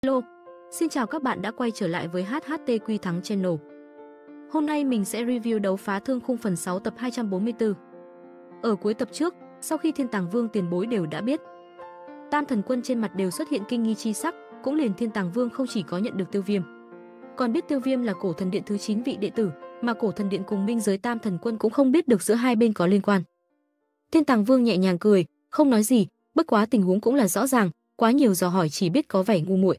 Hello, xin chào các bạn đã quay trở lại với HHT Quy Thắng Channel. Hôm nay mình sẽ review đấu Phá Thương Khung phần 6 tập 244. Ở cuối tập trước, sau khi Thiên Tàng Vương tiền bối đều đã biết, Tam Thần Quân trên mặt đều xuất hiện kinh nghi chi sắc, cũng liền Thiên Tàng Vương không chỉ có nhận được Tiêu Viêm, còn biết Tiêu Viêm là Cổ Thần Điện thứ 9 vị đệ tử, mà Cổ Thần Điện cùng minh giới Tam Thần Quân cũng không biết được giữa hai bên có liên quan. Thiên Tàng Vương nhẹ nhàng cười, không nói gì, bất quá tình huống cũng là rõ ràng, quá nhiều dò hỏi chỉ biết có vẻ ngu muội.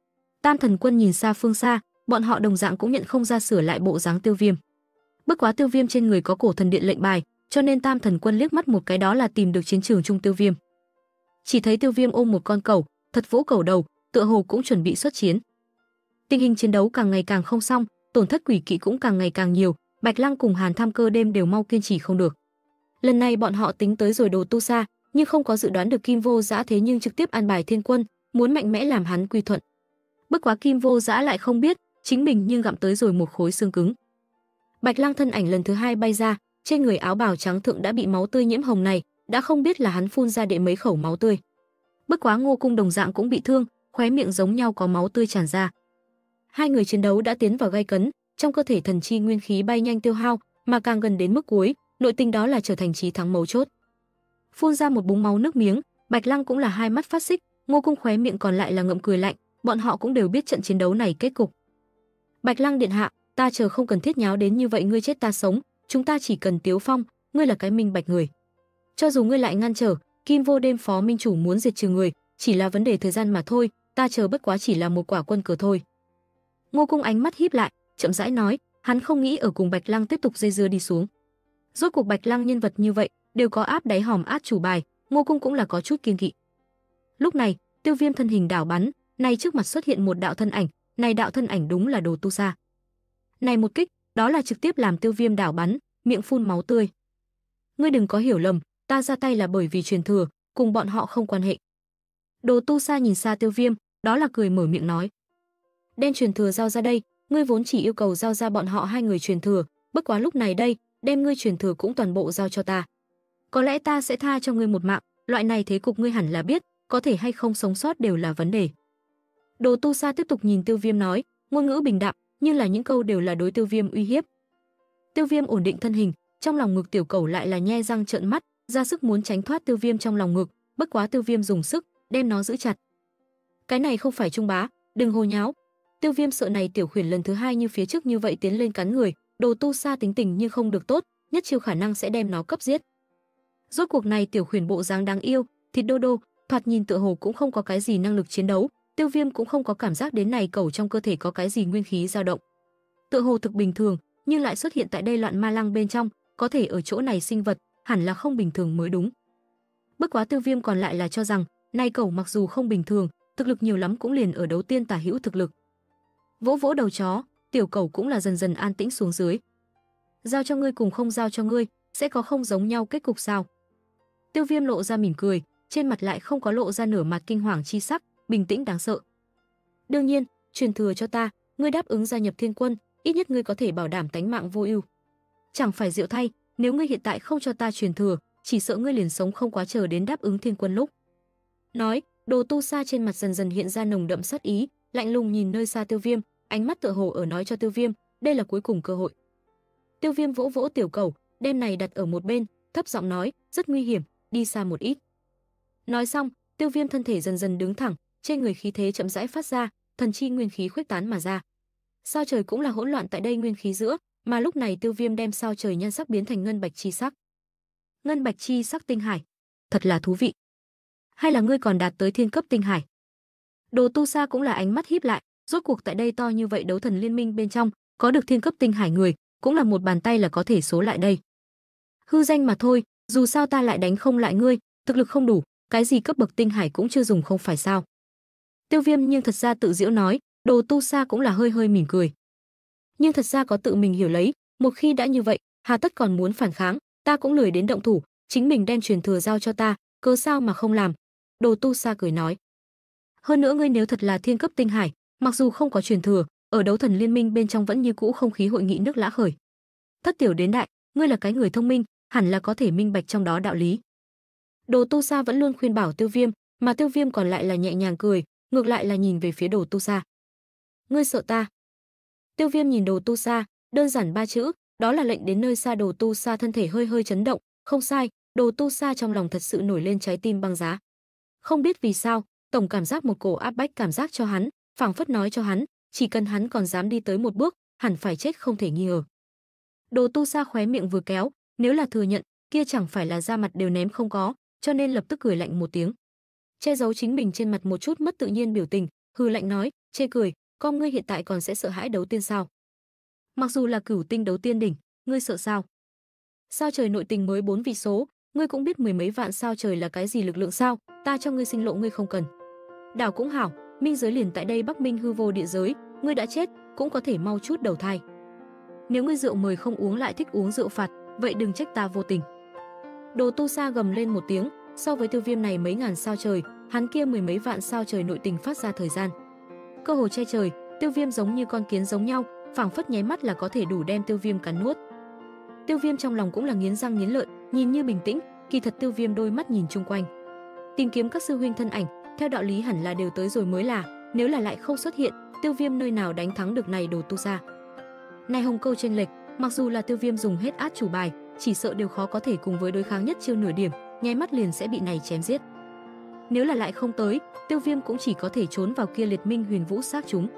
Tam Thần Quân nhìn xa phương xa, bọn họ đồng dạng cũng nhận không ra sửa lại bộ dáng Tiêu Viêm. Bất quá Tiêu Viêm trên người có Cổ Thần Điện lệnh bài, cho nên Tam Thần Quân liếc mắt một cái đó là tìm được chiến trường chung Tiêu Viêm. Chỉ thấy Tiêu Viêm ôm một con cẩu, thật vỗ cẩu đầu, tựa hồ cũng chuẩn bị xuất chiến. Tình hình chiến đấu càng ngày càng không xong, tổn thất quỷ kỵ cũng càng ngày càng nhiều, Bạch Lăng cùng Hàn Tham Cơ đêm đều mau kiên trì không được. Lần này bọn họ tính tới rồi Đồ Tu Sa, nhưng không có dự đoán được Kim Vô Dã thế nhưng trực tiếp an bài Thiên Quân, muốn mạnh mẽ làm hắn quy thuận. Bất quá Kim Vô Dã lại không biết, chính mình nhưng gặm tới rồi một khối xương cứng. Bạch Lăng thân ảnh lần thứ hai bay ra, trên người áo bào trắng thượng đã bị máu tươi nhiễm hồng này, đã không biết là hắn phun ra đệ mấy khẩu máu tươi. Bất quá Ngô Cung đồng dạng cũng bị thương, khóe miệng giống nhau có máu tươi tràn ra. Hai người chiến đấu đã tiến vào gay cấn, trong cơ thể thần chi nguyên khí bay nhanh tiêu hao, mà càng gần đến mức cuối, nội tình đó là trở thành chí thắng mấu chốt. Phun ra một búng máu nước miếng, Bạch Lăng cũng là hai mắt phát xích, Ngô Cung khóe miệng còn lại là ngậm cười lạnh, bọn họ cũng đều biết trận chiến đấu này kết cục. Bạch Lăng điện hạ, ta chờ không cần thiết nháo đến như vậy, ngươi chết ta sống, chúng ta chỉ cần Tiếu Phong, ngươi là cái minh bạch người. Cho dù ngươi lại ngăn trở, Kim Vô Đêm phó minh chủ muốn diệt trừ người, chỉ là vấn đề thời gian mà thôi, ta chờ bất quá chỉ là một quả quân cờ thôi. Ngô Cung ánh mắt híp lại, chậm rãi nói, hắn không nghĩ ở cùng Bạch Lăng tiếp tục dây dưa đi xuống. Rốt cuộc Bạch Lăng nhân vật như vậy, đều có áp đáy hòm át chủ bài, Ngô Cung cũng là có chút kiêng kỵ. Lúc này, Tiêu Viêm thân hình đảo bắn, này trước mặt xuất hiện một đạo thân ảnh, này đạo thân ảnh đúng là Đồ Tu Sa. Này một kích, đó là trực tiếp làm Tiêu Viêm đảo bắn, miệng phun máu tươi. Ngươi đừng có hiểu lầm, ta ra tay là bởi vì truyền thừa, cùng bọn họ không quan hệ. Đồ Tu Sa nhìn xa Tiêu Viêm, đó là cười mở miệng nói. Đem truyền thừa giao ra đây, ngươi vốn chỉ yêu cầu giao ra bọn họ hai người truyền thừa, bất quá lúc này đây, đem ngươi truyền thừa cũng toàn bộ giao cho ta. Có lẽ ta sẽ tha cho ngươi một mạng, loại này thế cục ngươi hẳn là biết, có thể hay không sống sót đều là vấn đề. Đồ Tu Sa tiếp tục nhìn Tiêu Viêm nói, ngôn ngữ bình đạm, nhưng là những câu đều là đối Tiêu Viêm uy hiếp. Tiêu Viêm ổn định thân hình, trong lòng ngực tiểu cẩu lại là nhe răng trợn mắt, ra sức muốn tránh thoát Tiêu Viêm trong lòng ngực, bất quá Tiêu Viêm dùng sức đem nó giữ chặt. Cái này không phải trung bá, đừng hồ nháo. Tiêu Viêm sợ này tiểu khuyển lần thứ hai như phía trước như vậy tiến lên cắn người, Đồ Tu Sa tính tình nhưng không được tốt, nhất chiêu khả năng sẽ đem nó cấp giết. Rốt cuộc này tiểu khuyển bộ dáng đáng yêu, thịt đô đô, thoạt nhìn tựa hồ cũng không có cái gì năng lực chiến đấu, Tiêu Viêm cũng không có cảm giác đến này cẩu trong cơ thể có cái gì nguyên khí dao động. Tựa hồ thực bình thường, nhưng lại xuất hiện tại đây loạn ma lăng bên trong, có thể ở chỗ này sinh vật, hẳn là không bình thường mới đúng. Bất quá Tiêu Viêm còn lại là cho rằng, này cẩu mặc dù không bình thường, thực lực nhiều lắm cũng liền ở đấu tiên tả hữu thực lực. Vỗ vỗ đầu chó, tiểu cẩu cũng là dần dần an tĩnh xuống dưới. Giao cho ngươi cùng không giao cho ngươi, sẽ có không giống nhau kết cục sao? Tiêu Viêm lộ ra mỉm cười, trên mặt lại không có lộ ra nửa mặt kinh hoàng chi sắc, bình tĩnh đáng sợ. Đương nhiên, truyền thừa cho ta, ngươi đáp ứng gia nhập Thiên Quân, ít nhất ngươi có thể bảo đảm tánh mạng vô ưu. Chẳng phải diệu thay, nếu ngươi hiện tại không cho ta truyền thừa, chỉ sợ ngươi liền sống không quá chờ đến đáp ứng Thiên Quân lúc. Nói, Đồ Tu Sa trên mặt dần dần hiện ra nồng đậm sát ý, lạnh lùng nhìn nơi xa Tiêu Viêm, ánh mắt tựa hồ ở nói cho Tiêu Viêm, đây là cuối cùng cơ hội. Tiêu Viêm vỗ vỗ tiểu cẩu, đem này đặt ở một bên, thấp giọng nói, rất nguy hiểm, đi xa một ít. Nói xong, Tiêu Viêm thân thể dần dần đứng thẳng, trên người khí thế chậm rãi phát ra, thần chi nguyên khí khuếch tán mà ra. Sao trời cũng là hỗn loạn tại đây nguyên khí giữa, mà lúc này Tiêu Viêm đem sao trời nhan sắc biến thành ngân bạch chi sắc. Ngân bạch chi sắc tinh hải, thật là thú vị. Hay là ngươi còn đạt tới thiên cấp tinh hải? Đồ Tu Sa cũng là ánh mắt híp lại, rốt cuộc tại đây to như vậy đấu thần liên minh bên trong, có được thiên cấp tinh hải người, cũng là một bàn tay là có thể số lại đây. Hư danh mà thôi, dù sao ta lại đánh không lại ngươi, thực lực không đủ, cái gì cấp bậc tinh hải cũng chưa dùng không phải sao? Tiêu Viêm nhưng thật ra tự giễu nói, Đồ Tu Sa cũng là hơi hơi mỉm cười. Nhưng thật ra có tự mình hiểu lấy, một khi đã như vậy, hà tất còn muốn phản kháng, ta cũng lười đến động thủ, chính mình đem truyền thừa giao cho ta, cớ sao mà không làm? Đồ Tu Sa cười nói. Hơn nữa ngươi nếu thật là thiên cấp tinh hải, mặc dù không có truyền thừa, ở đấu thần liên minh bên trong vẫn như cũ không khí hội nghị nước lã khởi. Thất tiểu đến đại, ngươi là cái người thông minh, hẳn là có thể minh bạch trong đó đạo lý. Đồ Tu Sa vẫn luôn khuyên bảo Tiêu Viêm, mà Tiêu Viêm còn lại là nhẹ nhàng cười, ngược lại là nhìn về phía Đồ Tu Sa. Ngươi sợ ta? Tiêu Viêm nhìn Đồ Tu Sa, đơn giản ba chữ, đó là lệnh đến nơi xa. Đồ Tu Sa thân thể hơi hơi chấn động, không sai, Đồ Tu Sa trong lòng thật sự nổi lên trái tim băng giá. Không biết vì sao, tổng cảm giác một cổ áp bách cảm giác cho hắn, phảng phất nói cho hắn, chỉ cần hắn còn dám đi tới một bước, hẳn phải chết không thể nghi ngờ. Đồ Tu Sa khóe miệng vừa kéo, nếu là thừa nhận, kia chẳng phải là da mặt đều ném không có, cho nên lập tức cười lạnh một tiếng. Che giấu chính mình trên mặt một chút mất tự nhiên biểu tình, hừ lạnh nói, chê cười, con ngươi hiện tại còn sẽ sợ hãi đấu tiên sao? Mặc dù là cửu tinh đấu tiên đỉnh, ngươi sợ sao? Sao trời nội tình mới 4 vị số, ngươi cũng biết mười mấy vạn sao trời là cái gì lực lượng sao? Ta cho ngươi sinh lộ ngươi không cần. Đảo cũng hảo, minh giới liền tại đây Bắc Minh hư vô địa giới, ngươi đã chết, cũng có thể mau chút đầu thai. Nếu ngươi rượu mời không uống lại thích uống rượu phạt, vậy đừng trách ta vô tình. Đồ Tu Sa gầm lên một tiếng, so với Tiêu Viêm này mấy ngàn sao trời, hắn kia mười mấy vạn sao trời nội tình phát ra thời gian. Cơ hồ che trời, Tiêu Viêm giống như con kiến giống nhau, phảng phất nháy mắt là có thể đủ đem Tiêu Viêm cắn nuốt. Tiêu Viêm trong lòng cũng là nghiến răng nghiến lợi, nhìn như bình tĩnh, kỳ thật Tiêu Viêm đôi mắt nhìn chung quanh, tìm kiếm các sư huynh thân ảnh, theo đạo lý hẳn là đều tới rồi mới là, nếu là lại không xuất hiện, Tiêu Viêm nơi nào đánh thắng được này Đồ Tu Sa. Này hồng câu chênh lệch, mặc dù là Tiêu Viêm dùng hết át chủ bài, chỉ sợ đều khó có thể cùng với đối kháng nhất chiêu nửa điểm, nháy mắt liền sẽ bị này chém giết. Nếu là lại không tới, Tiêu Viêm cũng chỉ có thể trốn vào kia liệt minh huyền vũ sát chúng.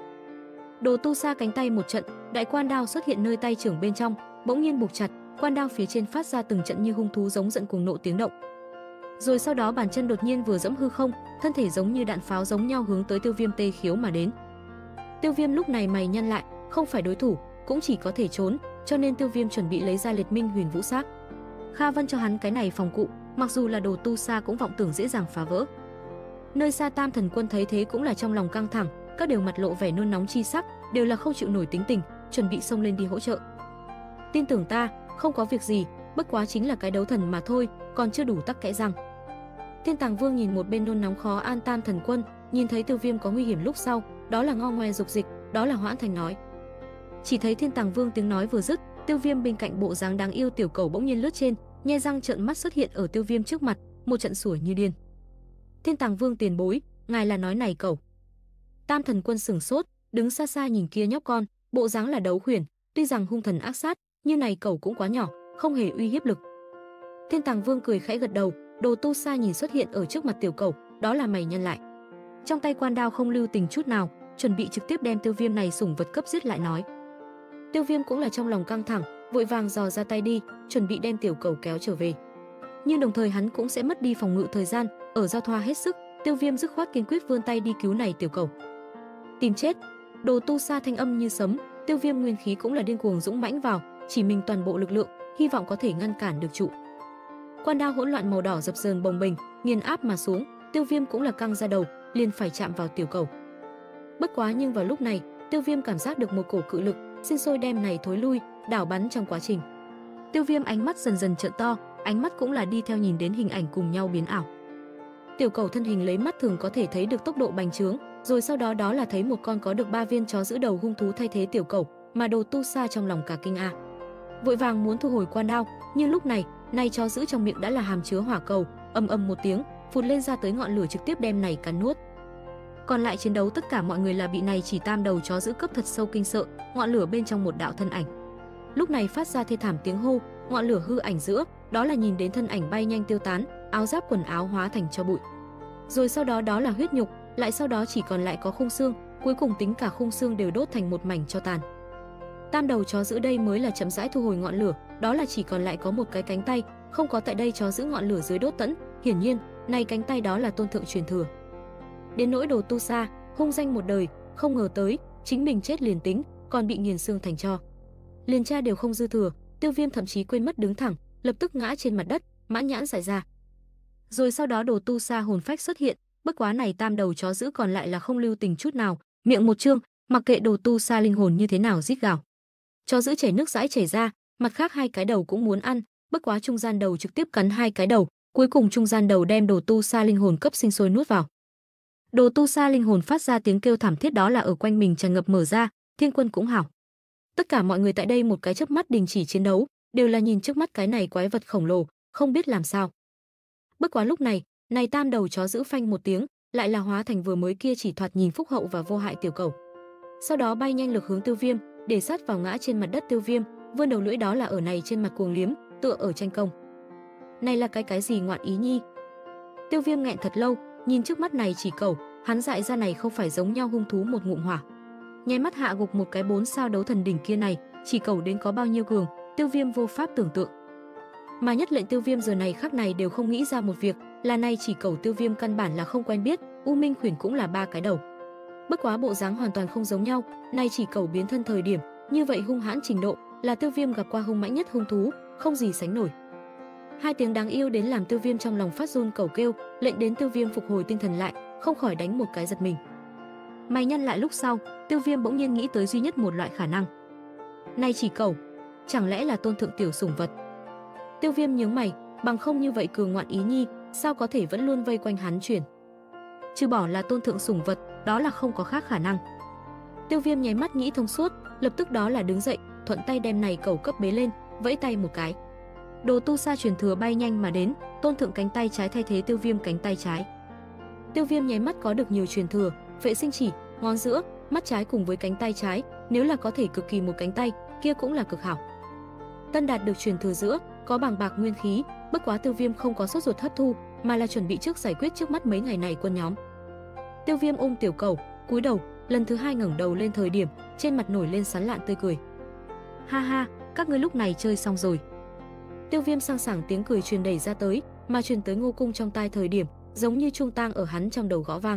Đồ Tu Sa cánh tay một trận, đại quan đao xuất hiện nơi tay trưởng bên trong, bỗng nhiên buộc chặt, quan đao phía trên phát ra từng trận như hung thú giống giận cuồng nộ tiếng động. Rồi sau đó bàn chân đột nhiên vừa dẫm hư không, thân thể giống như đạn pháo giống nhau hướng tới Tiêu Viêm tê khiếu mà đến. Tiêu Viêm lúc này mày nhăn lại, không phải đối thủ, cũng chỉ có thể trốn, cho nên Tiêu Viêm chuẩn bị lấy ra liệt minh huyền vũ sát. Kha Vân cho hắn cái này phòng cụ, mặc dù là Đồ Tu Sa cũng vọng tưởng dễ dàng phá vỡ. Nơi xa Tam Thần Quân thấy thế cũng là trong lòng căng thẳng, các đều mặt lộ vẻ nôn nóng chi sắc, đều là không chịu nổi tính tình, chuẩn bị xông lên đi hỗ trợ. Tin tưởng ta, không có việc gì, bất quá chính là cái đấu thần mà thôi, còn chưa đủ tắc kẽ răng. Thiên Tàng Vương nhìn một bên nôn nóng khó an Tam Thần Quân, nhìn thấy Tiêu Viêm có nguy hiểm lúc sau, đó là ngo ngoe dục dịch, đó là hoãn thành nói. Chỉ thấy Thiên Tàng Vương tiếng nói vừa dứt, Tiêu Viêm bên cạnh bộ dáng đáng yêu tiểu cầu bỗng nhiên lướt trên, nhe răng trợn mắt xuất hiện ở Tiêu Viêm trước mặt, một trận sủa như điên. Thiên Tàng Vương tiền bối, ngài là nói này cẩu? Tam Thần Quân sửng sốt, đứng xa xa nhìn kia nhóc con, bộ dáng là đấu khuyển, tuy rằng hung thần ác sát, nhưng này cẩu cũng quá nhỏ, không hề uy hiếp lực. Thiên Tàng Vương cười khẽ gật đầu, Đồ Tu Sa nhìn xuất hiện ở trước mặt tiểu cẩu, đó là mày nhăn lại. Trong tay quan đao không lưu tình chút nào, chuẩn bị trực tiếp đem Tiêu Viêm này sủng vật cấp giết lại nói. Tiêu Viêm cũng là trong lòng căng thẳng, vội vàng dò ra tay đi, chuẩn bị đem tiểu cẩu kéo trở về. Nhưng đồng thời hắn cũng sẽ mất đi phòng ngự thời gian, ở giao thoa hết sức, Tiêu Viêm dứt khoát kiên quyết vươn tay đi cứu này tiểu cẩu. Tìm chết! Đồ Tu Sa thanh âm như sấm, Tiêu Viêm nguyên khí cũng là điên cuồng dũng mãnh vào, chỉ mình toàn bộ lực lượng, hy vọng có thể ngăn cản được trụ. Quan đao hỗn loạn màu đỏ dập dờn bồng bềnh, nghiền áp mà xuống, Tiêu Viêm cũng là căng ra đầu, liền phải chạm vào tiểu cẩu. Bất quá nhưng vào lúc này, Tiêu Viêm cảm giác được một cổ cự lực, sinh sôi đem này thối lui, đảo bắn trong quá trình. Tiêu Viêm ánh mắt dần dần trợn to, ánh mắt cũng là đi theo nhìn đến hình ảnh cùng nhau biến ảo. Tiểu cẩu thân hình lấy mắt thường có thể thấy được tốc độ bành trướng, rồi sau đó đó là thấy một con có được 3 viên chó giữ đầu hung thú thay thế tiểu cẩu, mà Đồ Tu Sa trong lòng cả kinh a. Vội vàng muốn thu hồi quan đao, nhưng lúc này, nay chó giữ trong miệng đã là hàm chứa hỏa cầu, ầm ầm một tiếng, phụt lên ra tới ngọn lửa trực tiếp đem này cắn nuốt. Còn lại chiến đấu tất cả mọi người là bị này chỉ tam đầu chó giữ cấp thật sâu kinh sợ, ngọn lửa bên trong một đạo thân ảnh. Lúc này phát ra thê thảm tiếng hô, ngọn lửa hư ảnh giữa, đó là nhìn đến thân ảnh bay nhanh tiêu tán, áo giáp quần áo hóa thành tro bụi. Rồi sau đó đó là huyết nhục, lại sau đó chỉ còn lại có khung xương, cuối cùng tính cả khung xương đều đốt thành một mảnh tro tàn. Tam đầu chó giữ đây mới là chậm rãi thu hồi ngọn lửa, đó là chỉ còn lại có một cái cánh tay, không có tại đây chó giữ ngọn lửa dưới đốt tẫn, hiển nhiên, này cánh tay đó là tôn thượng truyền thừa. Đến nỗi Đồ Tu Sa, hung danh một đời, không ngờ tới, chính mình chết liền tính, còn bị nghiền xương thành tro. Liền cha đều không dư thừa, Tiêu Viêm thậm chí quên mất đứng thẳng, lập tức ngã trên mặt đất, mãn nhãn dại ra. Rồi sau đó Đồ Tu Sa hồn phách xuất hiện, bất quá này tam đầu chó giữ còn lại là không lưu tình chút nào, miệng một trương, mặc kệ Đồ Tu Sa linh hồn như thế nào rít gào. Chó giữ chảy nước dãi chảy ra, mặt khác hai cái đầu cũng muốn ăn, bất quá trung gian đầu trực tiếp cắn hai cái đầu, cuối cùng trung gian đầu đem Đồ Tu Sa linh hồn cấp sinh sôi nuốt vào. Đồ Tu Sa linh hồn phát ra tiếng kêu thảm thiết, đó là ở quanh mình tràn ngập mở ra, Thiên Quân cũng hảo. Tất cả mọi người tại đây một cái chớp mắt đình chỉ chiến đấu, đều là nhìn trước mắt cái này quái vật khổng lồ, không biết làm sao. Bất quá lúc này, này tam đầu chó giữ phanh một tiếng, lại là hóa thành vừa mới kia chỉ thoạt nhìn phúc hậu và vô hại tiểu cẩu. Sau đó bay nhanh lực hướng Tiêu Viêm, để sát vào ngã trên mặt đất Tiêu Viêm, vươn đầu lưỡi đó là ở này trên mặt cuồng liếm, tựa ở tranh công. Này là cái gì ngoạn ý nhi? Tiêu Viêm nghẹn thật lâu, nhìn trước mắt này chỉ cẩu, hắn dại ra này không phải giống nhau hung thú một ngụm hỏa. Nháy mắt hạ gục một cái 4 sao đấu thần đỉnh kia này, chỉ cẩu đến có bao nhiêu cường, Tiêu Viêm vô pháp tưởng tượng. Mà nhất lệnh Tiêu Viêm giờ này khắc này đều không nghĩ ra một việc, là này chỉ cẩu Tiêu Viêm căn bản là không quen biết, U Minh Khuyển cũng là 3 cái đầu. Bất quá bộ dáng hoàn toàn không giống nhau, này chỉ cẩu biến thân thời điểm, như vậy hung hãn trình độ, là Tiêu Viêm gặp qua hung mãnh nhất hung thú, không gì sánh nổi. Hai tiếng đáng yêu đến làm Tiêu Viêm trong lòng phát run cẩu kêu, lệnh đến Tiêu Viêm phục hồi tinh thần lại, không khỏi đánh một cái giật mình. Mày nhăn lại lúc sau, Tiêu Viêm bỗng nhiên nghĩ tới duy nhất một loại khả năng. Này chỉ cẩu, chẳng lẽ là tôn thượng tiểu sủng vật? Tiêu Viêm nhướng mày, bằng không như vậy cường ngoạn ý nhi, sao có thể vẫn luôn vây quanh hắn chuyển? Trừ bỏ là tôn thượng sủng vật, đó là không có khác khả năng. Tiêu Viêm nháy mắt nghĩ thông suốt, lập tức đó là đứng dậy, thuận tay đem này cẩu cấp bế lên, vẫy tay một cái. Đồ tu sa truyền thừa bay nhanh mà đến, tôn thượng cánh tay trái thay thế Tiêu Viêm cánh tay trái. Tiêu Viêm nháy mắt có được nhiều truyền thừa, vệ sinh chỉ, ngón giữa, mắt trái cùng với cánh tay trái, nếu là có thể cực kỳ một cánh tay, kia cũng là cực hảo. Tân đạt được truyền thừa giữa, có bàng bạc nguyên khí, bất quá Tiêu Viêm không có sốt ruột hấp thu, mà là chuẩn bị trước giải quyết trước mắt mấy ngày này quân nhóm. Tiêu Viêm ôm tiểu cẩu, cúi đầu, lần thứ 2 ngẩng đầu lên thời điểm, trên mặt nổi lên sán lạn tươi cười. Ha ha, các ngươi lúc này chơi xong rồi. Tiêu Viêm sang sảng tiếng cười truyền đẩy ra tới, mà truyền tới Ngô Cung trong tai thời điểm, giống như chuông tang ở hắn trong đầu gõ vang.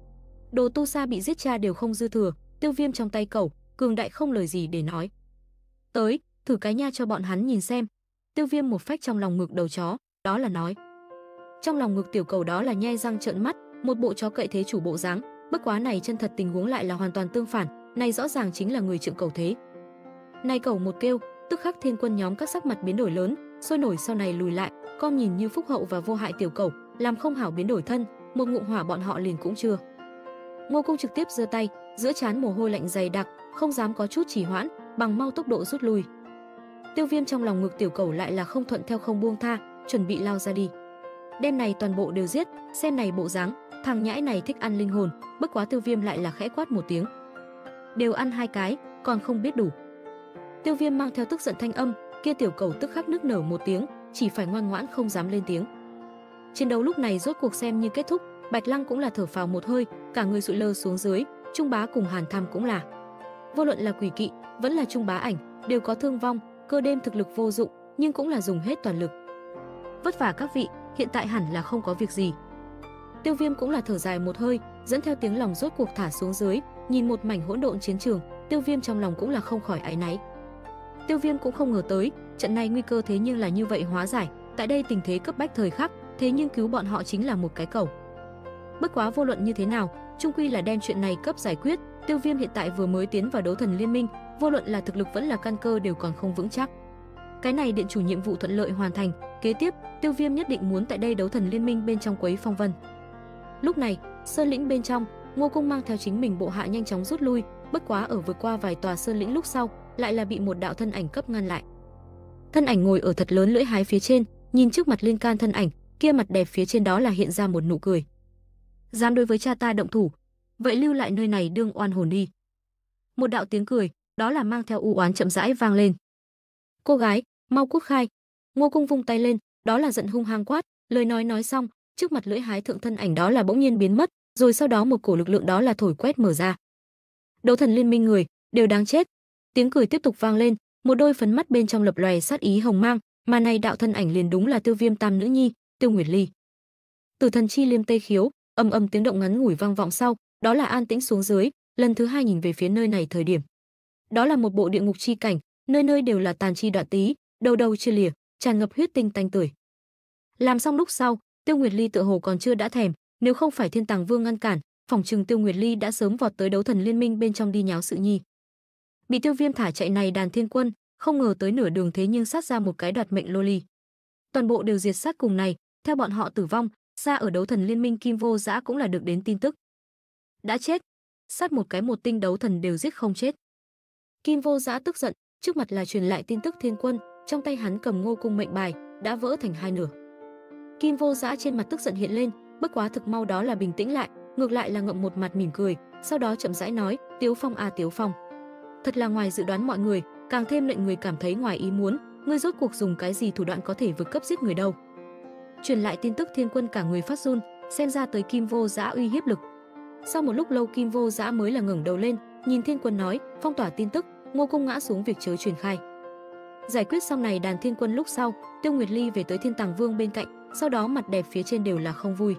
Đồ tu sa bị giết cha đều không dư thừa, Tiêu Viêm trong tay cẩu, cường đại không lời gì để nói. Tới, thử cái nha cho bọn hắn nhìn xem. Tiêu Viêm một phách trong lòng ngực đầu chó, đó là nói. Trong lòng ngực tiểu cẩu đó là nhe răng trợn mắt, một bộ chó cậy thế chủ bộ dáng, bất quá này chân thật tình huống lại là hoàn toàn tương phản, này rõ ràng chính là người trượng cẩu thế. Này cẩu một kêu, tức khắc thiên quân nhóm các sắc mặt biến đổi lớn, sôi nổi sau này lùi lại, con nhìn như phúc hậu và vô hại tiểu cẩu, làm không hảo biến đổi thân, một ngụm hỏa bọn họ liền cũng chưa. Ngô Cung trực tiếp giơ tay, giữa trán mồ hôi lạnh dày đặc, không dám có chút trì hoãn, bằng mau tốc độ rút lui. Tiêu Viêm trong lòng ngực tiểu cẩu lại là không thuận theo không buông tha, chuẩn bị lao ra đi. Đêm này toàn bộ đều giết, xem này bộ dáng, thằng nhãi này thích ăn linh hồn, bất quá Tiêu Viêm lại là khẽ quát một tiếng. Đều ăn 2 cái, còn không biết đủ. Tiêu Viêm mang theo tức giận thanh âm, kia tiểu cẩu tức khắc nức nở một tiếng, chỉ phải ngoan ngoãn không dám lên tiếng. Chiến đấu lúc này rốt cuộc xem như kết thúc, Bạch Lăng cũng là thở phào một hơi, cả người sụi lơ xuống dưới, Trung Bá cùng Hàn Tham cũng là. Vô luận là quỷ kỵ, vẫn là Trung Bá ảnh, đều có thương vong, Cơ Đêm thực lực vô dụng, nhưng cũng là dùng hết toàn lực. Vất vả các vị, hiện tại hẳn là không có việc gì. Tiêu Viêm cũng là thở dài một hơi, dẫn theo tiếng lòng rốt cuộc thả xuống dưới, nhìn một mảnh hỗn độn chiến trường, Tiêu Viêm trong lòng cũng là không khỏi áy náy. Tiêu Viêm cũng không ngờ tới, trận này nguy cơ thế nhưng là như vậy hóa giải, tại đây tình thế cấp bách thời khắc, thế nhưng cứu bọn họ chính là một cái cẩu. Bất quá vô luận như thế nào, chung quy là đem chuyện này cấp giải quyết, Tiêu Viêm hiện tại vừa mới tiến vào đấu thần liên minh, vô luận là thực lực vẫn là căn cơ đều còn không vững chắc. Cái này điện chủ nhiệm vụ thuận lợi hoàn thành, kế tiếp, Tiêu Viêm nhất định muốn tại đây đấu thần liên minh bên trong quấy phong vân. Lúc này, sơn lĩnh bên trong, Ngô Cung mang theo chính mình bộ hạ nhanh chóng rút lui, bất quá ở vượt qua vài tòa sơn lĩnh lúc sau, lại là bị một đạo thân ảnh cấp ngăn lại. Thân ảnh ngồi ở thật lớn lưỡi hái phía trên, nhìn trước mặt liên can thân ảnh, kia mặt đẹp phía trên đó là hiện ra một nụ cười. Dám đối với cha ta động thủ, vậy lưu lại nơi này đương oan hồn đi. Một đạo tiếng cười, đó là mang theo u oán chậm rãi vang lên. Cô gái, mau cút khai. Ngô Cung vung tay lên, đó là giận hung hăng quát, lời nói xong, trước mặt lưỡi hái thượng thân ảnh đó là bỗng nhiên biến mất, rồi sau đó một cổ lực lượng đó là thổi quét mở ra. Đấu thần liên minh người, đều đáng chết. Tiếng cười tiếp tục vang lên, một đôi phấn mắt bên trong lập lòe sát ý hồng mang, mà này đạo thân ảnh liền đúng là Tiêu Viêm tam nữ nhi, Tiêu Nguyệt Ly. Tử thần chi liêm tây khiếu, ầm ầm tiếng động ngắn ngủi vang vọng sau, đó là an tĩnh xuống dưới, lần thứ 2 nhìn về phía nơi này thời điểm. Đó là một bộ địa ngục chi cảnh, nơi nơi đều là tàn chi đoạn tí, đầu đầu chia lìa, tràn ngập huyết tinh tanh tưởi. Làm xong lúc sau, Tiêu Nguyệt Ly tựa hồ còn chưa đã thèm, nếu không phải Thiên Tàng Vương ngăn cản, phỏng chừng Tiêu Nguyệt Ly đã sớm vọt tới đấu thần liên minh bên trong đi nháo sự nhi. Bị Tiêu Viêm thả chạy này đàn thiên quân, không ngờ tới nửa đường thế nhưng sát ra một cái đoạt mệnh loli. Toàn bộ đều diệt sát cùng này, theo bọn họ tử vong, xa ở đấu thần liên minh Kim Vô Dã cũng là được đến tin tức. Đã chết, sát một cái một tinh đấu thần đều giết không chết. Kim Vô Dã tức giận, trước mặt là truyền lại tin tức thiên quân, trong tay hắn cầm Ngô Cung mệnh bài, đã vỡ thành 2 nửa. Kim Vô Dã trên mặt tức giận hiện lên, bất quá thực mau đó là bình tĩnh lại, ngược lại là ngậm một mặt mỉm cười, sau đó chậm rãi nói, Tiếu Phong à Tiếu Phong. Thật là ngoài dự đoán mọi người, càng thêm lệnh người cảm thấy ngoài ý muốn, ngươi rốt cuộc dùng cái gì thủ đoạn có thể vượt cấp giết người đâu. Truyền lại tin tức Thiên Quân cả người phát run, xem ra tới Kim Vô Dã uy hiếp lực. Sau một lúc lâu Kim Vô Dã mới là ngẩng đầu lên, nhìn Thiên Quân nói, phong tỏa tin tức, Ngô Cung ngã xuống việc chớ truyền khai. Giải quyết xong này đàn Thiên Quân lúc sau, Tiêu Nguyệt Ly về tới Thiên Tàng Vương bên cạnh, sau đó mặt đẹp phía trên đều là không vui.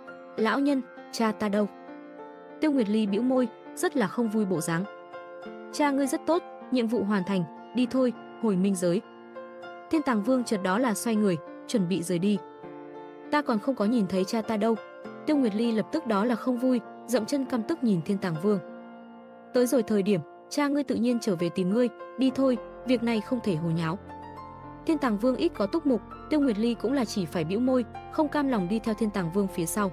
Lão nhân, cha ta đâu? Tiêu Nguyệt Ly bĩu môi, rất là không vui bộ dáng. Cha ngươi rất tốt, nhiệm vụ hoàn thành, đi thôi, hồi minh giới. Thiên Tàng Vương chợt đó là xoay người, chuẩn bị rời đi. Ta còn không có nhìn thấy cha ta đâu. Tiêu Nguyệt Ly lập tức đó là không vui, dậm chân căm tức nhìn Thiên Tàng Vương. Tới rồi thời điểm, cha ngươi tự nhiên trở về tìm ngươi, đi thôi, việc này không thể hồ nháo. Thiên Tàng Vương ít có túc mục, Tiêu Nguyệt Ly cũng là chỉ phải bĩu môi, không cam lòng đi theo Thiên Tàng Vương phía sau.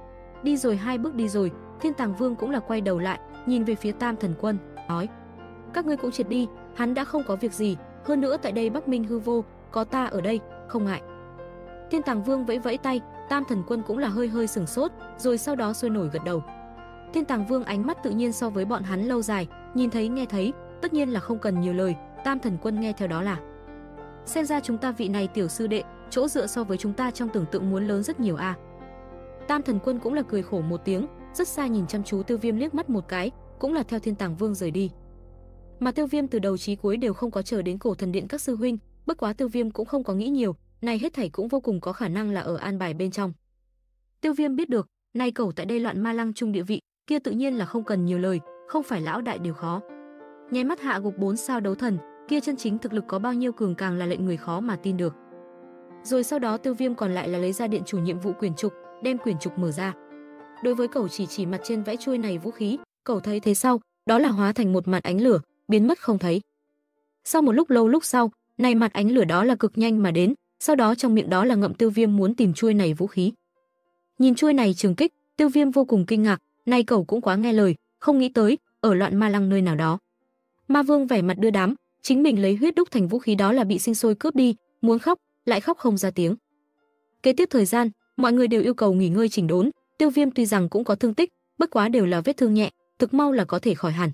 Đi rồi 2 bước đi rồi, Thiên Tàng Vương cũng là quay đầu lại, nhìn về phía Tam Thần Quân, nói: các ngươi cũng triệt đi, hắn đã không có việc gì, hơn nữa tại đây Bắc Minh hư vô, có ta ở đây, không ngại. Thiên Tàng Vương vẫy vẫy tay, Tam Thần Quân cũng là hơi sửng sốt, rồi sau đó sôi nổi gật đầu. Thiên Tàng Vương ánh mắt tự nhiên so với bọn hắn lâu dài, nhìn thấy nghe thấy, tất nhiên là không cần nhiều lời, Tam Thần Quân nghe theo đó là: xem ra chúng ta vị này tiểu sư đệ, chỗ dựa so với chúng ta trong tưởng tượng muốn lớn rất nhiều a. Tam Thần Quân cũng là cười khổ một tiếng, rất xa nhìn chăm chú Tiêu Viêm liếc mắt một cái, cũng là theo Thiên Tàng Vương rời đi. Mà Tiêu Viêm từ đầu chí cuối đều không có chờ đến Cổ Thần Điện các sư huynh, bất quá Tiêu Viêm cũng không có nghĩ nhiều, này hết thảy cũng vô cùng có khả năng là ở an bài bên trong. Tiêu Viêm biết được, nay cẩu tại đây loạn ma lăng trung địa vị, kia tự nhiên là không cần nhiều lời, không phải lão đại đều khó. Nháy mắt hạ gục 4 sao đấu thần, kia chân chính thực lực có bao nhiêu cường càng là lệnh người khó mà tin được. Rồi sau đó Tiêu Viêm còn lại là lấy ra điện chủ nhiệm vụ quyển trục, đem quyển trục mở ra. Đối với cẩu chỉ mặt trên vẽ chuôi này vũ khí, cẩu thấy thế sau, đó là hóa thành một mặt ánh lửa, biến mất không thấy. Sau một lúc lâu lúc sau, này mặt ánh lửa đó là cực nhanh mà đến, sau đó trong miệng đó là ngậm Tiêu Viêm muốn tìm chuôi này vũ khí. Nhìn chuôi này trường kích, Tiêu Viêm vô cùng kinh ngạc, này cẩu cũng quá nghe lời, không nghĩ tới ở loạn ma lăng nơi nào đó. Ma Vương vẻ mặt đưa đám, chính mình lấy huyết đúc thành vũ khí đó là bị sinh sôi cướp đi, muốn khóc, lại khóc không ra tiếng. Kế tiếp thời gian, mọi người đều yêu cầu nghỉ ngơi chỉnh đốn, Tiêu Viêm tuy rằng cũng có thương tích, bất quá đều là vết thương nhẹ, thực mau là có thể khỏi hẳn.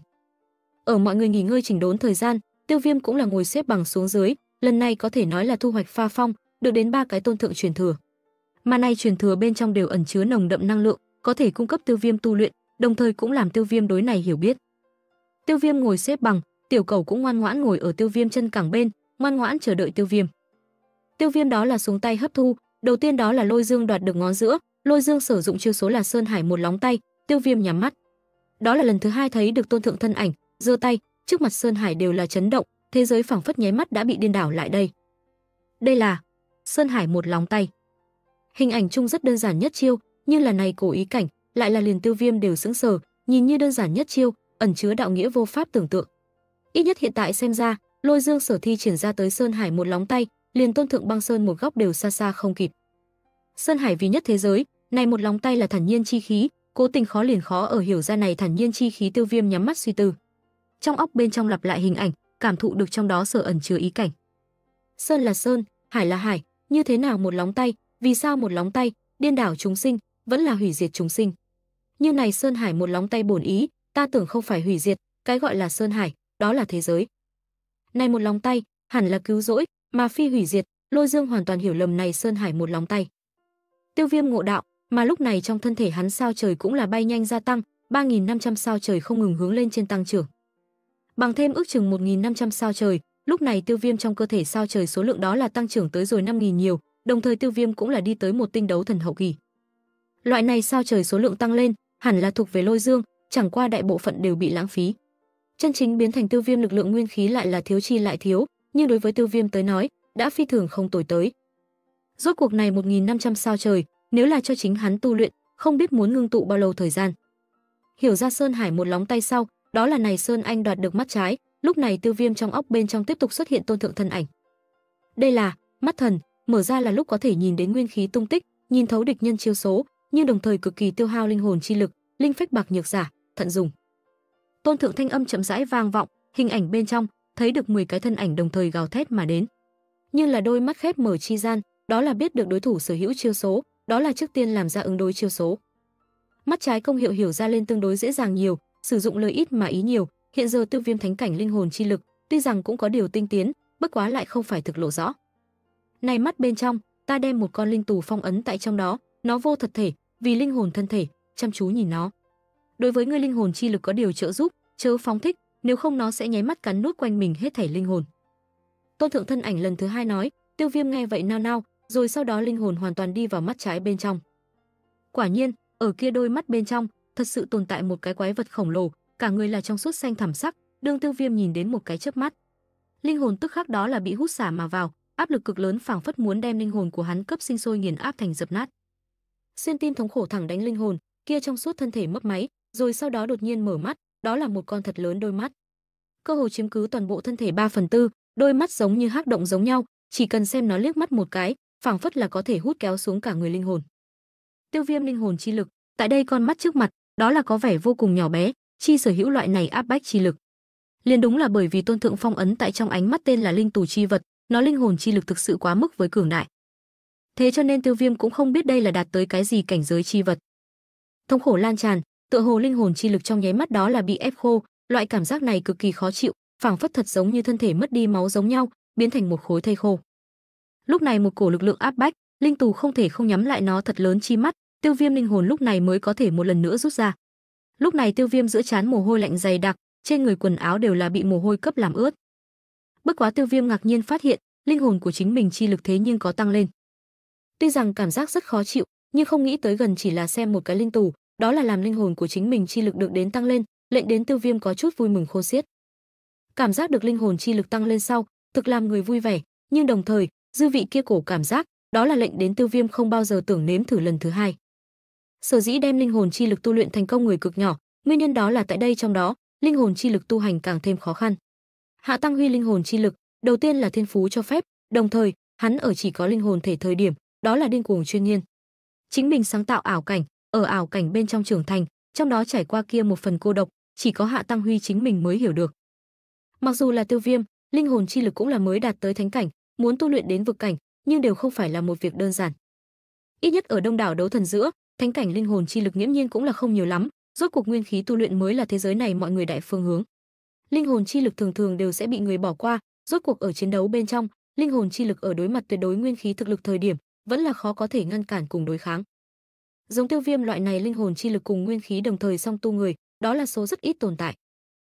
Ở mọi người nghỉ ngơi chỉnh đốn thời gian, Tiêu Viêm cũng là ngồi xếp bằng xuống dưới, lần này có thể nói là thu hoạch pha phong, được đến 3 cái tôn thượng truyền thừa. Mà này truyền thừa bên trong đều ẩn chứa nồng đậm năng lượng, có thể cung cấp Tiêu Viêm tu luyện, đồng thời cũng làm Tiêu Viêm đối này hiểu biết. Tiêu Viêm ngồi xếp bằng, tiểu cầu cũng ngoan ngoãn ngồi ở Tiêu Viêm chân cẳng bên, ngoan ngoãn chờ đợi Tiêu Viêm. Tiêu Viêm đó là xuống tay hấp thu, đầu tiên đó là Lôi Dương đoạt được ngón giữa, Lôi Dương sử dụng chiêu số là Sơn Hải một lóng tay, Tiêu Viêm nhắm mắt. Đó là lần thứ 2 thấy được tôn thượng thân ảnh, giơ tay, trước mặt Sơn Hải đều là chấn động, thế giới phảng phất nháy mắt đã bị điên đảo lại đây. Đây là Sơn Hải một lóng tay. Hình ảnh chung rất đơn giản nhất chiêu, nhưng là này cổ ý cảnh, lại là liền Tiêu Viêm đều sững sờ, nhìn như đơn giản nhất chiêu, ẩn chứa đạo nghĩa vô pháp tưởng tượng. Ít nhất hiện tại xem ra, Lôi Dương sở thi triển ra tới Sơn Hải một lóng tay, liền tôn thượng băng sơn một góc đều xa xa không kịp. Sơn Hải vì nhất thế giới, này một lóng tay là thản nhiên chi khí, cố tình khó liền khó ở hiểu ra này thản nhiên chi khí. Tiêu Viêm nhắm mắt suy tư. Trong óc bên trong lặp lại hình ảnh, cảm thụ được trong đó sở ẩn chứa ý cảnh. Sơn là sơn, hải là hải, như thế nào một lóng tay, vì sao một lóng tay, điên đảo chúng sinh, vẫn là hủy diệt chúng sinh. Như này Sơn Hải một lóng tay bổn ý, ta tưởng không phải hủy diệt, cái gọi là Sơn Hải, đó là thế giới. Này một lóng tay, hẳn là cứu rỗi, mà phi hủy diệt. Lôi Dương hoàn toàn hiểu lầm này Sơn Hải một lóng tay. Tiêu Viêm ngộ đạo, mà lúc này trong thân thể hắn sao trời cũng là bay nhanh gia tăng, 3.500 sao trời không ngừng hướng lên trên tăng trưởng. Bằng thêm ước chừng 1.500 sao trời, lúc này Tiêu Viêm trong cơ thể sao trời số lượng đó là tăng trưởng tới rồi 5.000 nhiều, đồng thời Tiêu Viêm cũng là đi tới một tinh đấu thần hậu kỳ. Loại này sao trời số lượng tăng lên, hẳn là thuộc về Lôi Dương, chẳng qua đại bộ phận đều bị lãng phí. Chân chính biến thành Tiêu Viêm lực lượng nguyên khí lại là thiếu chi lại thiếu, nhưng đối với Tiêu Viêm tới nói, đã phi thường không tồi tới. Rốt cuộc này 1.500 sao trời, nếu là cho chính hắn tu luyện, không biết muốn ngưng tụ bao lâu thời gian. Hiểu ra Sơn Hải một lóng tay sau, đó là này Sơn Anh đoạt được mắt trái, lúc này Tiêu Viêm trong óc bên trong tiếp tục xuất hiện tôn thượng thân ảnh. Đây là mắt thần, mở ra là lúc có thể nhìn đến nguyên khí tung tích, nhìn thấu địch nhân chiêu số, nhưng đồng thời cực kỳ tiêu hao linh hồn chi lực, linh phách bạc nhược giả, thận dùng. Tôn thượng thanh âm chậm rãi vang vọng, hình ảnh bên trong thấy được 10 cái thân ảnh đồng thời gào thét mà đến. Nhưng là đôi mắt khép mở chi gian, đó là biết được đối thủ sở hữu chiêu số, đó là trước tiên làm ra ứng đối chiêu số. Mắt trái công hiệu hiểu ra lên tương đối dễ dàng nhiều, sử dụng lời ít mà ý nhiều, hiện giờ Tiêu Viêm thánh cảnh linh hồn chi lực, tuy rằng cũng có điều tinh tiến, bất quá lại không phải thực lộ rõ. Này mắt bên trong, ta đem một con linh tù phong ấn tại trong đó, nó vô thật thể, vì linh hồn thân thể, chăm chú nhìn nó. Đối với ngươi linh hồn chi lực có điều trợ giúp, chớ phóng thích, nếu không nó sẽ nháy mắt cắn nuốt quanh mình hết thảy linh hồn. Tôn thượng thân ảnh lần thứ hai nói. Tiêu Viêm nghe vậy nao nao, rồi sau đó linh hồn hoàn toàn đi vào mắt trái bên trong. Quả nhiên, ở kia đôi mắt bên trong, thật sự tồn tại một cái quái vật khổng lồ, cả người là trong suốt xanh thẳm sắc, đương Tiêu Viêm nhìn đến một cái chớp mắt. Linh hồn tức khắc đó là bị hút xả mà vào, áp lực cực lớn phảng phất muốn đem linh hồn của hắn cấp sinh sôi nghiền áp thành dập nát. Xuyên tim thống khổ thẳng đánh linh hồn, kia trong suốt thân thể mấp máy, rồi sau đó đột nhiên mở mắt, đó là một con thật lớn đôi mắt. Cơ hồ chiếm cứ toàn bộ thân thể 3/4, đôi mắt giống như hắc động giống nhau, chỉ cần xem nó liếc mắt một cái, phảng phất là có thể hút kéo xuống cả người linh hồn. Tiêu Viêm linh hồn chi lực, tại đây con mắt trước mặt, đó là có vẻ vô cùng nhỏ bé, chi sở hữu loại này áp bách chi lực. Liền đúng là bởi vì Tôn thượng phong ấn tại trong ánh mắt tên là linh tù chi vật, nó linh hồn chi lực thực sự quá mức với cường đại. Thế cho nên Tiêu Viêm cũng không biết đây là đạt tới cái gì cảnh giới chi vật. Thống khổ lan tràn, tựa hồ linh hồn chi lực trong nháy mắt đó là bị ép khô, loại cảm giác này cực kỳ khó chịu, phảng phất thật giống như thân thể mất đi máu giống nhau, biến thành một khối thây khô. Lúc này một cổ lực lượng áp bách, linh tù không thể không nhắm lại nó thật lớn chi mắt, Tiêu Viêm linh hồn lúc này mới có thể một lần nữa rút ra. Lúc này Tiêu Viêm giữa trán mồ hôi lạnh dày đặc, trên người quần áo đều là bị mồ hôi cấp làm ướt. Bất quá Tiêu Viêm ngạc nhiên phát hiện, linh hồn của chính mình chi lực thế nhưng có tăng lên. Tuy rằng cảm giác rất khó chịu, nhưng không nghĩ tới gần chỉ là xem một cái linh tù, đó là làm linh hồn của chính mình chi lực được đến tăng lên, lệnh đến Tiêu Viêm có chút vui mừng khôn xiết. Cảm giác được linh hồn chi lực tăng lên sau, thực làm người vui vẻ, nhưng đồng thời, dư vị kia cổ cảm giác, đó là lệnh đến Tiêu Viêm không bao giờ tưởng nếm thử lần thứ hai. Sở dĩ đem linh hồn chi lực tu luyện thành công người cực nhỏ, nguyên nhân đó là tại đây trong đó, linh hồn chi lực tu hành càng thêm khó khăn. Hạ Tăng Huy linh hồn chi lực, đầu tiên là thiên phú cho phép, đồng thời, hắn ở chỉ có linh hồn thể thời điểm, đó là điên cuồng chuyên nghiên. Chính mình sáng tạo ảo cảnh, ở ảo cảnh bên trong trưởng thành, trong đó trải qua kia một phần cô độc, chỉ có Hạ Tăng Huy chính mình mới hiểu được. Mặc dù là Tiêu Viêm, linh hồn chi lực cũng là mới đạt tới thánh cảnh, muốn tu luyện đến vực cảnh, nhưng đều không phải là một việc đơn giản. Ít nhất ở đông đảo đấu thần giữa, thánh cảnh linh hồn chi lực nghiễm nhiên cũng là không nhiều lắm, rốt cuộc nguyên khí tu luyện mới là thế giới này mọi người đại phương hướng. Linh hồn chi lực thường thường đều sẽ bị người bỏ qua, rốt cuộc ở chiến đấu bên trong, linh hồn chi lực ở đối mặt tuyệt đối nguyên khí thực lực thời điểm, vẫn là khó có thể ngăn cản cùng đối kháng. Giống Tiêu Viêm loại này linh hồn chi lực cùng nguyên khí đồng thời song tu người, đó là số rất ít tồn tại.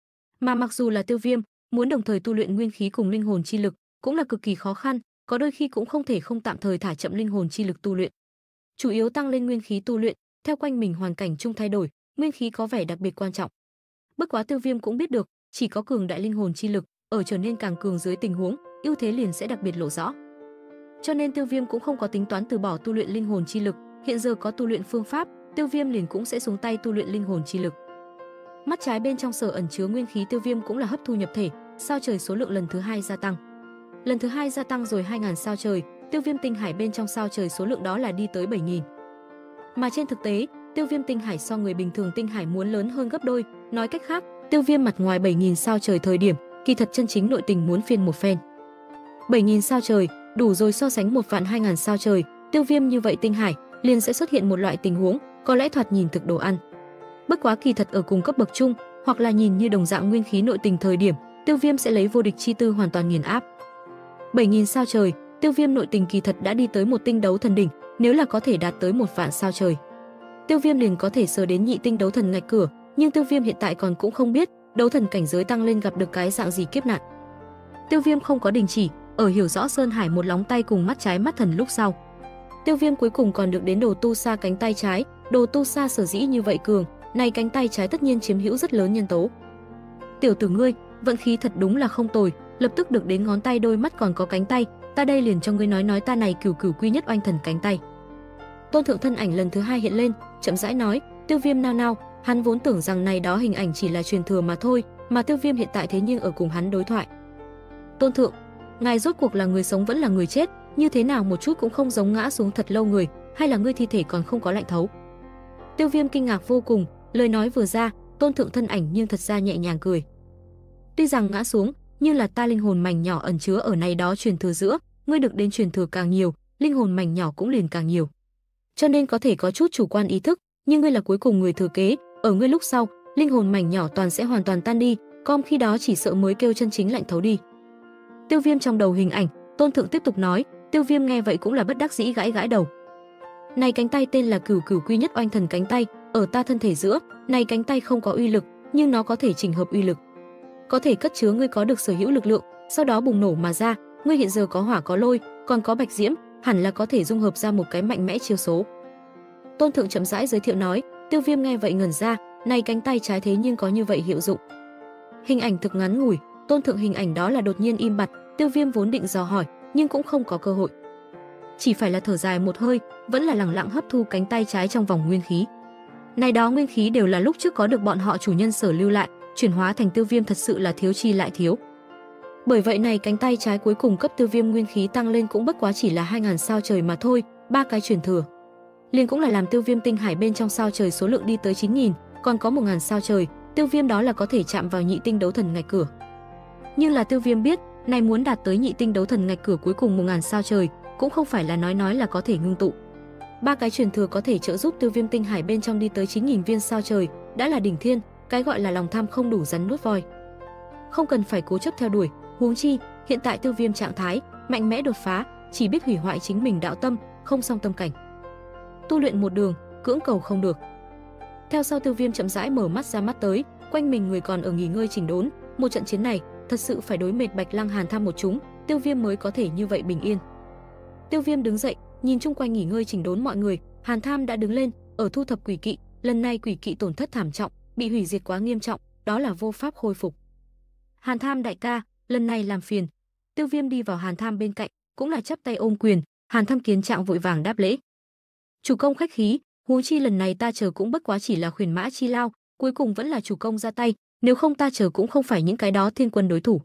Mà mặc dù là Tiêu Viêm, muốn đồng thời tu luyện nguyên khí cùng linh hồn chi lực, cũng là cực kỳ khó khăn, có đôi khi cũng không thể không tạm thời thả chậm linh hồn chi lực tu luyện. Chủ yếu tăng lên nguyên khí tu luyện, theo quanh mình hoàn cảnh chung thay đổi, nguyên khí có vẻ đặc biệt quan trọng. Bất quá Tiêu Viêm cũng biết được, chỉ có cường đại linh hồn chi lực, ở trở nên càng cường dưới tình huống, ưu thế liền sẽ đặc biệt lộ rõ. Cho nên Tiêu Viêm cũng không có tính toán từ bỏ tu luyện linh hồn chi lực, hiện giờ có tu luyện phương pháp, Tiêu Viêm liền cũng sẽ xuống tay tu luyện linh hồn chi lực. Mắt trái bên trong sở ẩn chứa nguyên khí Tiêu Viêm cũng là hấp thu nhập thể, sao trời số lượng lần thứ hai gia tăng. Lần thứ hai gia tăng rồi 2000 sao trời, Tiêu Viêm tinh hải bên trong sao trời số lượng đó là đi tới 7000. Mà trên thực tế, Tiêu Viêm tinh hải so người bình thường tinh hải muốn lớn hơn gấp đôi, nói cách khác, Tiêu Viêm mặt ngoài 7000 sao trời thời điểm, kỳ thật chân chính nội tình muốn phiên một phen. 7000 sao trời, đủ rồi so sánh 12000 sao trời, Tiêu Viêm như vậy tinh hải, liền sẽ xuất hiện một loại tình huống, có lẽ thoạt nhìn thực đồ ăn. Bất quá kỳ thật ở cùng cấp bậc chung, hoặc là nhìn như đồng dạng nguyên khí nội tình thời điểm, Tiêu Viêm sẽ lấy vô địch chi tư hoàn toàn nghiền áp. 7000 sao trời, Tiêu Viêm nội tình kỳ thật đã đi tới một tinh đấu thần đỉnh, nếu là có thể đạt tới 1 vạn sao trời, Tiêu Viêm liền có thể sờ đến nhị tinh đấu thần ngạch cửa, nhưng Tiêu Viêm hiện tại còn cũng không biết, đấu thần cảnh giới tăng lên gặp được cái dạng gì kiếp nạn. Tiêu Viêm không có đình chỉ, ở hiểu rõ Sơn Hải một lóng tay cùng mắt trái mắt thần lúc sau. Tiêu Viêm cuối cùng còn được đến đồ tu sa cánh tay trái, đồ tu sa sở dĩ như vậy cường, này cánh tay trái tất nhiên chiếm hữu rất lớn nhân tố. Tiểu tử ngươi, vận khí thật đúng là không tồi, lập tức được đến ngón tay đôi mắt còn có cánh tay, ta đây liền cho ngươi nói ta này cửu cửu quy nhất oanh thần cánh tay. Tôn thượng thân ảnh lần thứ hai hiện lên, chậm rãi nói. Tiêu Viêm nao nao, hắn vốn tưởng rằng này đó hình ảnh chỉ là truyền thừa mà thôi, mà Tiêu Viêm hiện tại thế nhưng ở cùng hắn đối thoại. Tôn thượng, ngài rốt cuộc là người sống vẫn là người chết, như thế nào một chút cũng không giống ngã xuống thật lâu người, hay là ngươi thi thể còn không có lạnh thấu? Tiêu Viêm kinh ngạc vô cùng, lời nói vừa ra, tôn thượng thân ảnh nhưng thật ra nhẹ nhàng cười. Tuy rằng ngã xuống, nhưng là ta linh hồn mảnh nhỏ ẩn chứa ở này đó truyền thừa giữa, ngươi được đến truyền thừa càng nhiều, linh hồn mảnh nhỏ cũng liền càng nhiều. Cho nên có thể có chút chủ quan ý thức, nhưng ngươi là cuối cùng người thừa kế, ở ngươi lúc sau, linh hồn mảnh nhỏ toàn sẽ hoàn toàn tan đi, com khi đó chỉ sợ mới kêu chân chính lạnh thấu đi. Tiêu Viêm trong đầu hình ảnh, Tôn Thượng tiếp tục nói. Tiêu Viêm nghe vậy cũng là bất đắc dĩ gãi gãi đầu. Này cánh tay tên là Cửu Cửu Quy Nhất Oanh Thần cánh tay, ở ta thân thể giữa, này cánh tay không có uy lực, nhưng nó có thể chỉnh hợp uy lực, có thể cất chứa ngươi có được sở hữu lực lượng, sau đó bùng nổ mà ra. Ngươi hiện giờ có hỏa có lôi, còn có bạch diễm, hẳn là có thể dung hợp ra một cái mạnh mẽ chiêu số. Tôn Thượng chậm rãi giới thiệu nói. Tiêu Viêm nghe vậy ngẩn ra, này cánh tay trái thế nhưng có như vậy hiệu dụng. Hình ảnh thực ngắn ngủi, Tôn Thượng hình ảnh đó là đột nhiên im bặt. Tiêu Viêm vốn định dò hỏi, nhưng cũng không có cơ hội, chỉ phải là thở dài một hơi, vẫn là lẳng lặng hấp thu cánh tay trái trong vòng nguyên khí. Này đó nguyên khí đều là lúc trước có được bọn họ chủ nhân sở lưu lại, chuyển hóa thành Tiêu Viêm thật sự là thiếu chi lại thiếu. Bởi vậy này cánh tay trái cuối cùng cấp Tiêu Viêm nguyên khí tăng lên cũng bất quá chỉ là 2000 sao trời mà thôi, 3 cái truyền thừa liền cũng là làm Tiêu Viêm tinh hải bên trong sao trời số lượng đi tới 9000, còn có 1000 sao trời, Tiêu Viêm đó là có thể chạm vào nhị tinh đấu thần ngạch cửa. Nhưng là Tiêu Viêm biết, này muốn đạt tới nhị tinh đấu thần ngạch cửa cuối cùng 1000 sao trời, cũng không phải là nói là có thể ngưng tụ. 3 cái truyền thừa có thể trợ giúp Tiêu Viêm tinh hải bên trong đi tới 9000 viên sao trời, đã là đỉnh thiên, cái gọi là lòng tham không đủ rắn nuốt voi. Không cần phải cố chấp theo đuổi, huống chi, hiện tại Tiêu Viêm trạng thái mạnh mẽ đột phá, chỉ biết hủy hoại chính mình đạo tâm, không song tâm cảnh. Tu luyện một đường, cưỡng cầu không được. Theo sau Tiêu Viêm chậm rãi mở mắt ra mắt tới, quanh mình người còn ở nghỉ ngơi chỉnh đốn, một trận chiến này, thật sự phải đối mệt Bạch Lăng Hàn Tham một chúng, Tiêu Viêm mới có thể như vậy bình yên. Tiêu Viêm đứng dậy, nhìn chung quanh nghỉ ngơi chỉnh đốn mọi người, Hàn Tham đã đứng lên, ở thu thập quỷ kỵ, lần này quỷ kỵ tổn thất thảm trọng, bị hủy diệt quá nghiêm trọng, đó là vô pháp khôi phục. Hàn Tham đại ca, lần này làm phiền. Tiêu Viêm đi vào Hàn Tham bên cạnh, cũng là chắp tay ôm quyền, Hàn Tham kiến trạng vội vàng đáp lễ. Chủ công khách khí, huống chi lần này ta chờ cũng bất quá chỉ là khuyển mã chi lao, cuối cùng vẫn là chủ công ra tay, nếu không ta chờ cũng không phải những cái đó thiên quân đối thủ.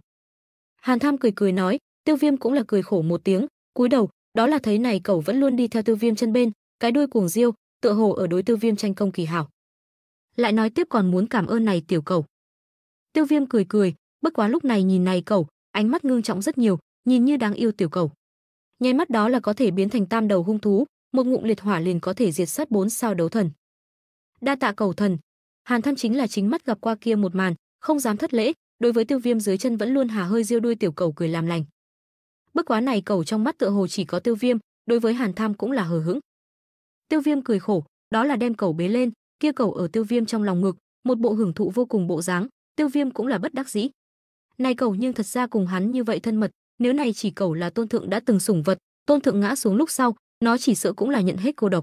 Hàn Tham cười cười nói. Tiêu Viêm cũng là cười khổ một tiếng, cúi đầu, đó là thấy này cẩu vẫn luôn đi theo Tiêu Viêm chân bên, cái đuôi cuồng diêu, tựa hồ ở đối Tiêu Viêm tranh công kỳ hảo. Lại nói tiếp còn muốn cảm ơn này tiểu cẩu. Tiêu Viêm cười cười, bất quá lúc này nhìn này cẩu, ánh mắt ngưng trọng rất nhiều, nhìn như đáng yêu tiểu cẩu. Nháy mắt đó là có thể biến thành tam đầu hung thú, một ngụm liệt hỏa liền có thể diệt sát 4 sao đấu thần. Đa tạ cẩu thần. Hàn Tham chính là chính mắt gặp qua kia một màn, không dám thất lễ, đối với Tiêu Viêm dưới chân vẫn luôn hà hơi diêu đuôi tiểu cẩu cười làm lành. Bất quá này cẩu trong mắt tựa hồ chỉ có Tiêu Viêm, đối với Hàn Tham cũng là hờ hững. Tiêu Viêm cười khổ, đó là đem cẩu bế lên, kia cẩu ở Tiêu Viêm trong lòng ngực, một bộ hưởng thụ vô cùng bộ dáng, Tiêu Viêm cũng là bất đắc dĩ. Này cẩu nhưng thật ra cùng hắn như vậy thân mật, nếu này chỉ cẩu là Tôn Thượng đã từng sủng vật, Tôn Thượng ngã xuống lúc sau, nó chỉ sợ cũng là nhận hết cô độc.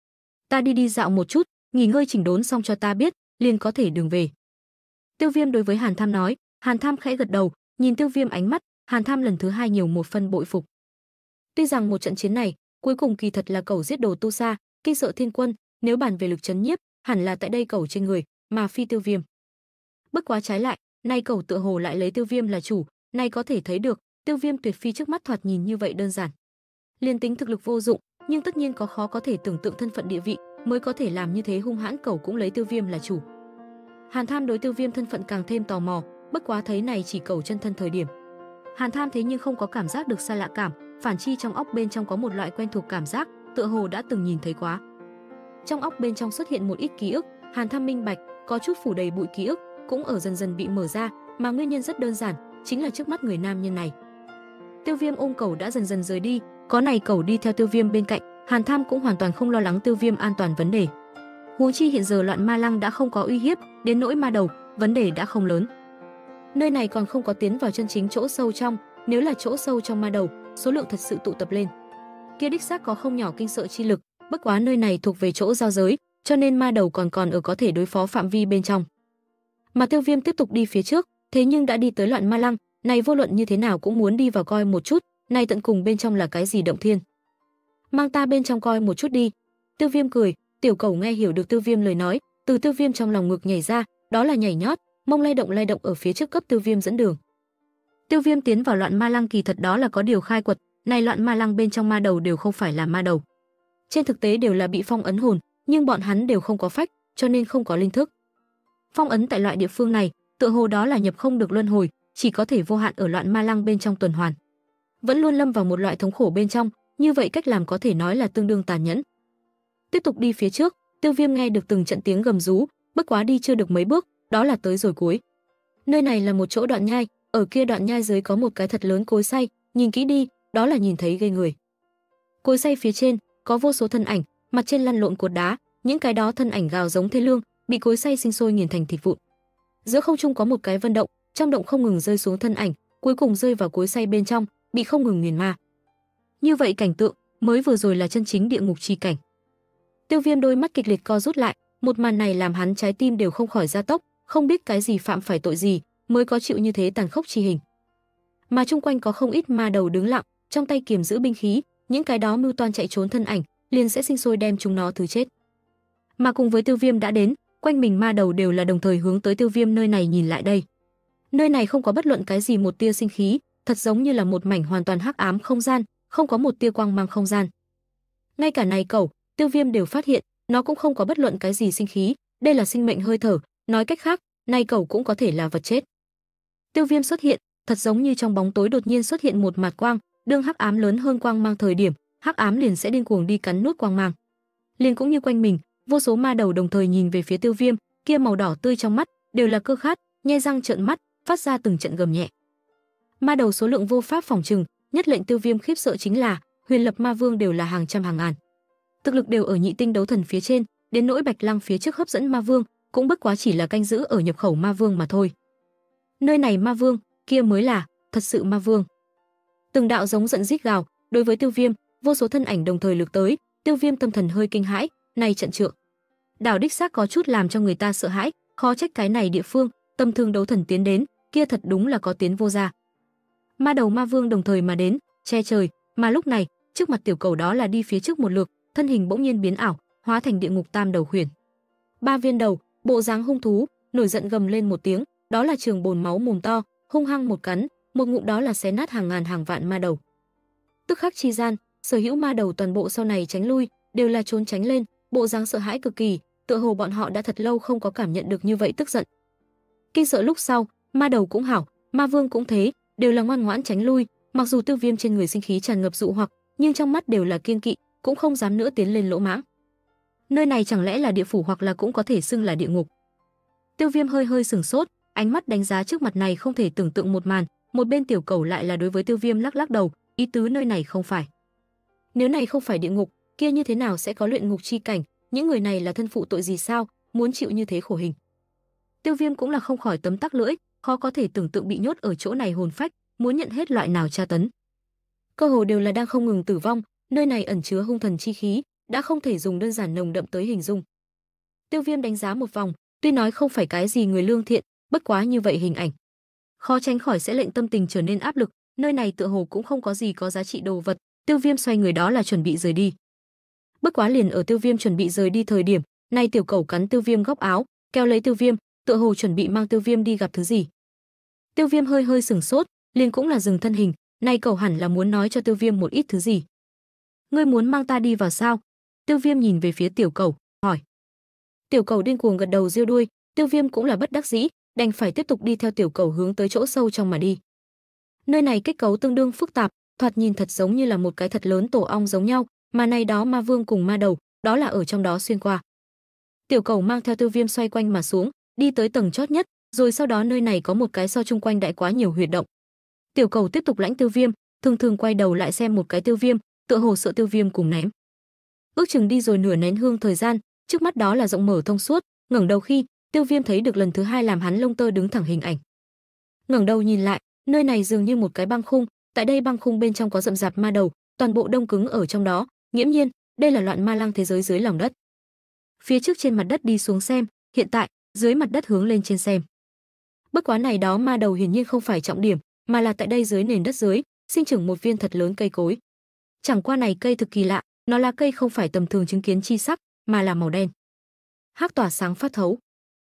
Ta đi dạo một chút, nghỉ ngơi chỉnh đốn xong cho ta biết, liền có thể đường về. Tiêu Viêm đối với Hàn Tham nói. Hàn Tham khẽ gật đầu, nhìn Tiêu Viêm ánh mắt, Hàn Tham lần thứ 2 nhiều một phân bội phục. Tuy rằng một trận chiến này, cuối cùng kỳ thật là cẩu giết đồ tu sa, kinh sợ thiên quân, nếu bàn về lực chấn nhiếp, hẳn là tại đây cẩu trên người, mà phi Tiêu Viêm. Bất quá trái lại, nay cẩu tựa hồ lại lấy Tiêu Viêm là chủ, nay có thể thấy được, Tiêu Viêm tuyệt phi trước mắt thoạt nhìn như vậy đơn giản. Liên tính thực lực vô dụng, nhưng tất nhiên có khó có thể tưởng tượng thân phận địa vị, mới có thể làm như thế hung hãn cẩu cũng lấy Tiêu Viêm là chủ. Hàn Tham đối Tiêu Viêm thân phận càng thêm tò mò, bất quá thấy này chỉ cẩu chân thân thời điểm, Hàn Tham thế nhưng không có cảm giác được xa lạ cảm, phản chi trong óc bên trong có một loại quen thuộc cảm giác, tựa hồ đã từng nhìn thấy quá. Trong óc bên trong xuất hiện một ít ký ức, Hàn Tham minh bạch, có chút phủ đầy bụi ký ức, cũng ở dần dần bị mở ra, mà nguyên nhân rất đơn giản, chính là trước mắt người nam nhân này. Tiêu Viêm ôm cẩu đã dần dần rời đi, có này cẩu đi theo Tiêu Viêm bên cạnh, Hàn Tham cũng hoàn toàn không lo lắng Tiêu Viêm an toàn vấn đề. Huống chi hiện giờ loạn ma lăng đã không có uy hiếp, đến nỗi ma đầu, vấn đề đã không lớn. Nơi này còn không có tiến vào chân chính chỗ sâu trong, nếu là chỗ sâu trong ma đầu, số lượng thật sự tụ tập lên, kia đích xác có không nhỏ kinh sợ chi lực, bất quá nơi này thuộc về chỗ giao giới, cho nên ma đầu còn ở có thể đối phó phạm vi bên trong. Mà Tiêu Viêm tiếp tục đi phía trước, thế nhưng đã đi tới loạn ma lăng, này vô luận như thế nào cũng muốn đi vào coi một chút, này tận cùng bên trong là cái gì động thiên. Mang ta bên trong coi một chút đi. Tiêu Viêm cười, tiểu cẩu nghe hiểu được Tiêu Viêm lời nói, từ Tiêu Viêm trong lòng ngực nhảy ra, đó là nhảy nhót, mông lay động ở phía trước cấp Tiêu Viêm dẫn đường. Tiêu Viêm tiến vào loạn ma lăng kỳ thật đó là có điều khai quật, này loạn ma lăng bên trong ma đầu đều không phải là ma đầu. Trên thực tế đều là bị phong ấn hồn, nhưng bọn hắn đều không có phách, cho nên không có linh thức. Phong ấn tại loại địa phương này, tựa hồ đó là nhập không được luân hồi, chỉ có thể vô hạn ở loạn ma lăng bên trong tuần hoàn. Vẫn luôn lâm vào một loại thống khổ bên trong, như vậy cách làm có thể nói là tương đương tàn nhẫn. Tiếp tục đi phía trước, Tiêu Viêm nghe được từng trận tiếng gầm rú, bất quá đi chưa được mấy bước, đó là tới rồi cuối. Nơi này là một chỗ đoạn nhai, ở kia đoạn nhai dưới có một cái thật lớn cối xay, nhìn kỹ đi, đó là nhìn thấy ghê người. Cối xay phía trên có vô số thân ảnh, mặt trên lăn lộn cột đá, những cái đó thân ảnh gào giống thê lương, bị cối xay sinh sôi nghiền thành thịt vụn. Giữa không trung có một cái vân động, trong động không ngừng rơi xuống thân ảnh, cuối cùng rơi vào cối xay bên trong, bị không ngừng nghiền ma. Như vậy cảnh tượng, mới vừa rồi là chân chính địa ngục chi cảnh. Tiêu Viêm đôi mắt kịch liệt co rút lại, một màn này làm hắn trái tim đều không khỏi gia tốc, không biết cái gì phạm phải tội gì, mới có chịu như thế tàn khốc chi hình. Mà chung quanh có không ít ma đầu đứng lặng, trong tay kiềm giữ binh khí, những cái đó mưu toan chạy trốn thân ảnh, liền sẽ sinh sôi đem chúng nó thứ chết. Mà cùng với Tiêu Viêm đã đến, quanh mình ma đầu đều là đồng thời hướng tới Tiêu Viêm nơi này nhìn lại đây. Nơi này không có bất luận cái gì một tia sinh khí, thật giống như là một mảnh hoàn toàn hắc ám không gian, không có một tia quang mang không gian. Ngay cả này cẩu, Tiêu Viêm đều phát hiện, nó cũng không có bất luận cái gì sinh khí, đây là sinh mệnh hơi thở, nói cách khác, này cẩu cũng có thể là vật chết. Tiêu Viêm xuất hiện, thật giống như trong bóng tối đột nhiên xuất hiện một mạt quang, đương hắc ám lớn hơn quang mang thời điểm, hắc ám liền sẽ điên cuồng đi cắn nuốt quang mang. Liền cũng như quanh mình, vô số ma đầu đồng thời nhìn về phía Tiêu Viêm, kia màu đỏ tươi trong mắt đều là cơ khát, nhe răng trợn mắt, phát ra từng trận gầm nhẹ. Ma đầu số lượng vô pháp phòng trừng, nhất lệnh Tiêu Viêm khiếp sợ chính là Huyền Lập Ma Vương đều là hàng trăm hàng ngàn. Thực lực đều ở nhị tinh đấu thần phía trên, đến nỗi Bạch Lăng phía trước hấp dẫn Ma Vương, cũng bất quá chỉ là canh giữ ở nhập khẩu Ma Vương mà thôi. Nơi này Ma Vương, kia mới là thật sự Ma Vương. Từng đạo giống giận rít gào, đối với Tiêu Viêm, vô số thân ảnh đồng thời lực tới, Tiêu Viêm tâm thần hơi kinh hãi, này trận trượng. Đảo đích xác có chút làm cho người ta sợ hãi, khó trách cái này địa phương, tâm thương đấu thần tiến đến, kia thật đúng là có tiến vô ra. Ma đầu Ma Vương đồng thời mà đến, che trời, mà lúc này, trước mặt tiểu cầu đó là đi phía trước một lượt, thân hình bỗng nhiên biến ảo, hóa thành địa ngục tam đầu khuyển. Ba viên đầu, bộ dáng hung thú, nổi giận gầm lên một tiếng, đó là trường bồn máu mồm to, hung hăng một cắn, một ngụm đó là xé nát hàng ngàn hàng vạn ma đầu. Tức khắc chi gian, sở hữu ma đầu toàn bộ sau này tránh lui, đều là trốn tránh lên, bộ dáng sợ hãi cực kỳ, tựa hồ bọn họ đã thật lâu không có cảm nhận được như vậy tức giận. Kinh sợ lúc sau, ma đầu cũng hảo, Ma Vương cũng thế, đều là ngoan ngoãn tránh lui, mặc dù Tiêu Viêm trên người sinh khí tràn ngập dụ hoặc, nhưng trong mắt đều là kiêng kỵ, cũng không dám nữa tiến lên lỗ mãng. Nơi này chẳng lẽ là địa phủ hoặc là cũng có thể xưng là địa ngục? Tiêu Viêm hơi hơi sửng sốt, ánh mắt đánh giá trước mặt này không thể tưởng tượng một màn, một bên tiểu cầu lại là đối với Tiêu Viêm lắc lắc đầu, ý tứ nơi này không phải. Nếu này không phải địa ngục, kia như thế nào sẽ có luyện ngục chi cảnh, những người này là thân phụ tội gì sao, muốn chịu như thế khổ hình. Tiêu Viêm cũng là không khỏi tấm tắc lưỡi, khó có thể tưởng tượng bị nhốt ở chỗ này hồn phách, muốn nhận hết loại nào tra tấn. Cơ hồ đều là đang không ngừng tử vong, nơi này ẩn chứa hung thần chi khí, đã không thể dùng đơn giản nồng đậm tới hình dung. Tiêu Viêm đánh giá một vòng, tuy nói không phải cái gì người lương thiện, bất quá như vậy hình ảnh, khó tránh khỏi sẽ lệnh tâm tình trở nên áp lực, nơi này tựa hồ cũng không có gì có giá trị đồ vật, Tiêu Viêm xoay người đó là chuẩn bị rời đi. Bất quá liền ở Tiêu Viêm chuẩn bị rời đi thời điểm, nay tiểu cẩu cắn Tiêu Viêm góc áo, kéo lấy Tiêu Viêm, tựa hồ chuẩn bị mang Tiêu Viêm đi gặp thứ gì. Tiêu Viêm hơi hơi sửng sốt, liền cũng là dừng thân hình, nay cẩu hẳn là muốn nói cho Tiêu Viêm một ít thứ gì. Ngươi muốn mang ta đi vào sao? Tiêu Viêm nhìn về phía tiểu cẩu, hỏi. Tiểu cẩu điên cuồng gật đầu giơ đuôi, Tiêu Viêm cũng là bất đắc dĩ, đành phải tiếp tục đi theo tiểu cẩu hướng tới chỗ sâu trong mà đi. Nơi này kết cấu tương đương phức tạp, thoạt nhìn thật giống như là một cái thật lớn tổ ong giống nhau, mà này đó ma vương cùng ma đầu, đó là ở trong đó xuyên qua. Tiểu cẩu mang theo Tiêu Viêm xoay quanh mà xuống, đi tới tầng chót nhất, rồi sau đó nơi này có một cái so chung quanh đại quá nhiều huyệt động. Tiểu cẩu tiếp tục lãnh Tiêu Viêm, thường thường quay đầu lại xem một cái Tiêu Viêm, tựa hồ sợ Tiêu Viêm cùng ném. Ước chừng đi rồi nửa nén hương thời gian, trước mắt đó là rộng mở thông suốt, ngẩng đầu khi Tiêu Viêm thấy được lần thứ hai làm hắn lông tơ đứng thẳng hình ảnh. Ngẩng đầu nhìn lại, nơi này dường như một cái băng khung, tại đây băng khung bên trong có rậm rạp ma đầu, toàn bộ đông cứng ở trong đó, nghiễm nhiên, đây là loạn ma lăng thế giới dưới lòng đất. Phía trước trên mặt đất đi xuống xem, hiện tại, dưới mặt đất hướng lên trên xem. Bất quá này đó ma đầu hiển nhiên không phải trọng điểm, mà là tại đây dưới nền đất dưới, sinh trưởng một viên thật lớn cây cối. Chẳng qua này cây thực kỳ lạ, nó là cây không phải tầm thường chứng kiến chi sắc, mà là màu đen. Hắc tỏa sáng phát thấu.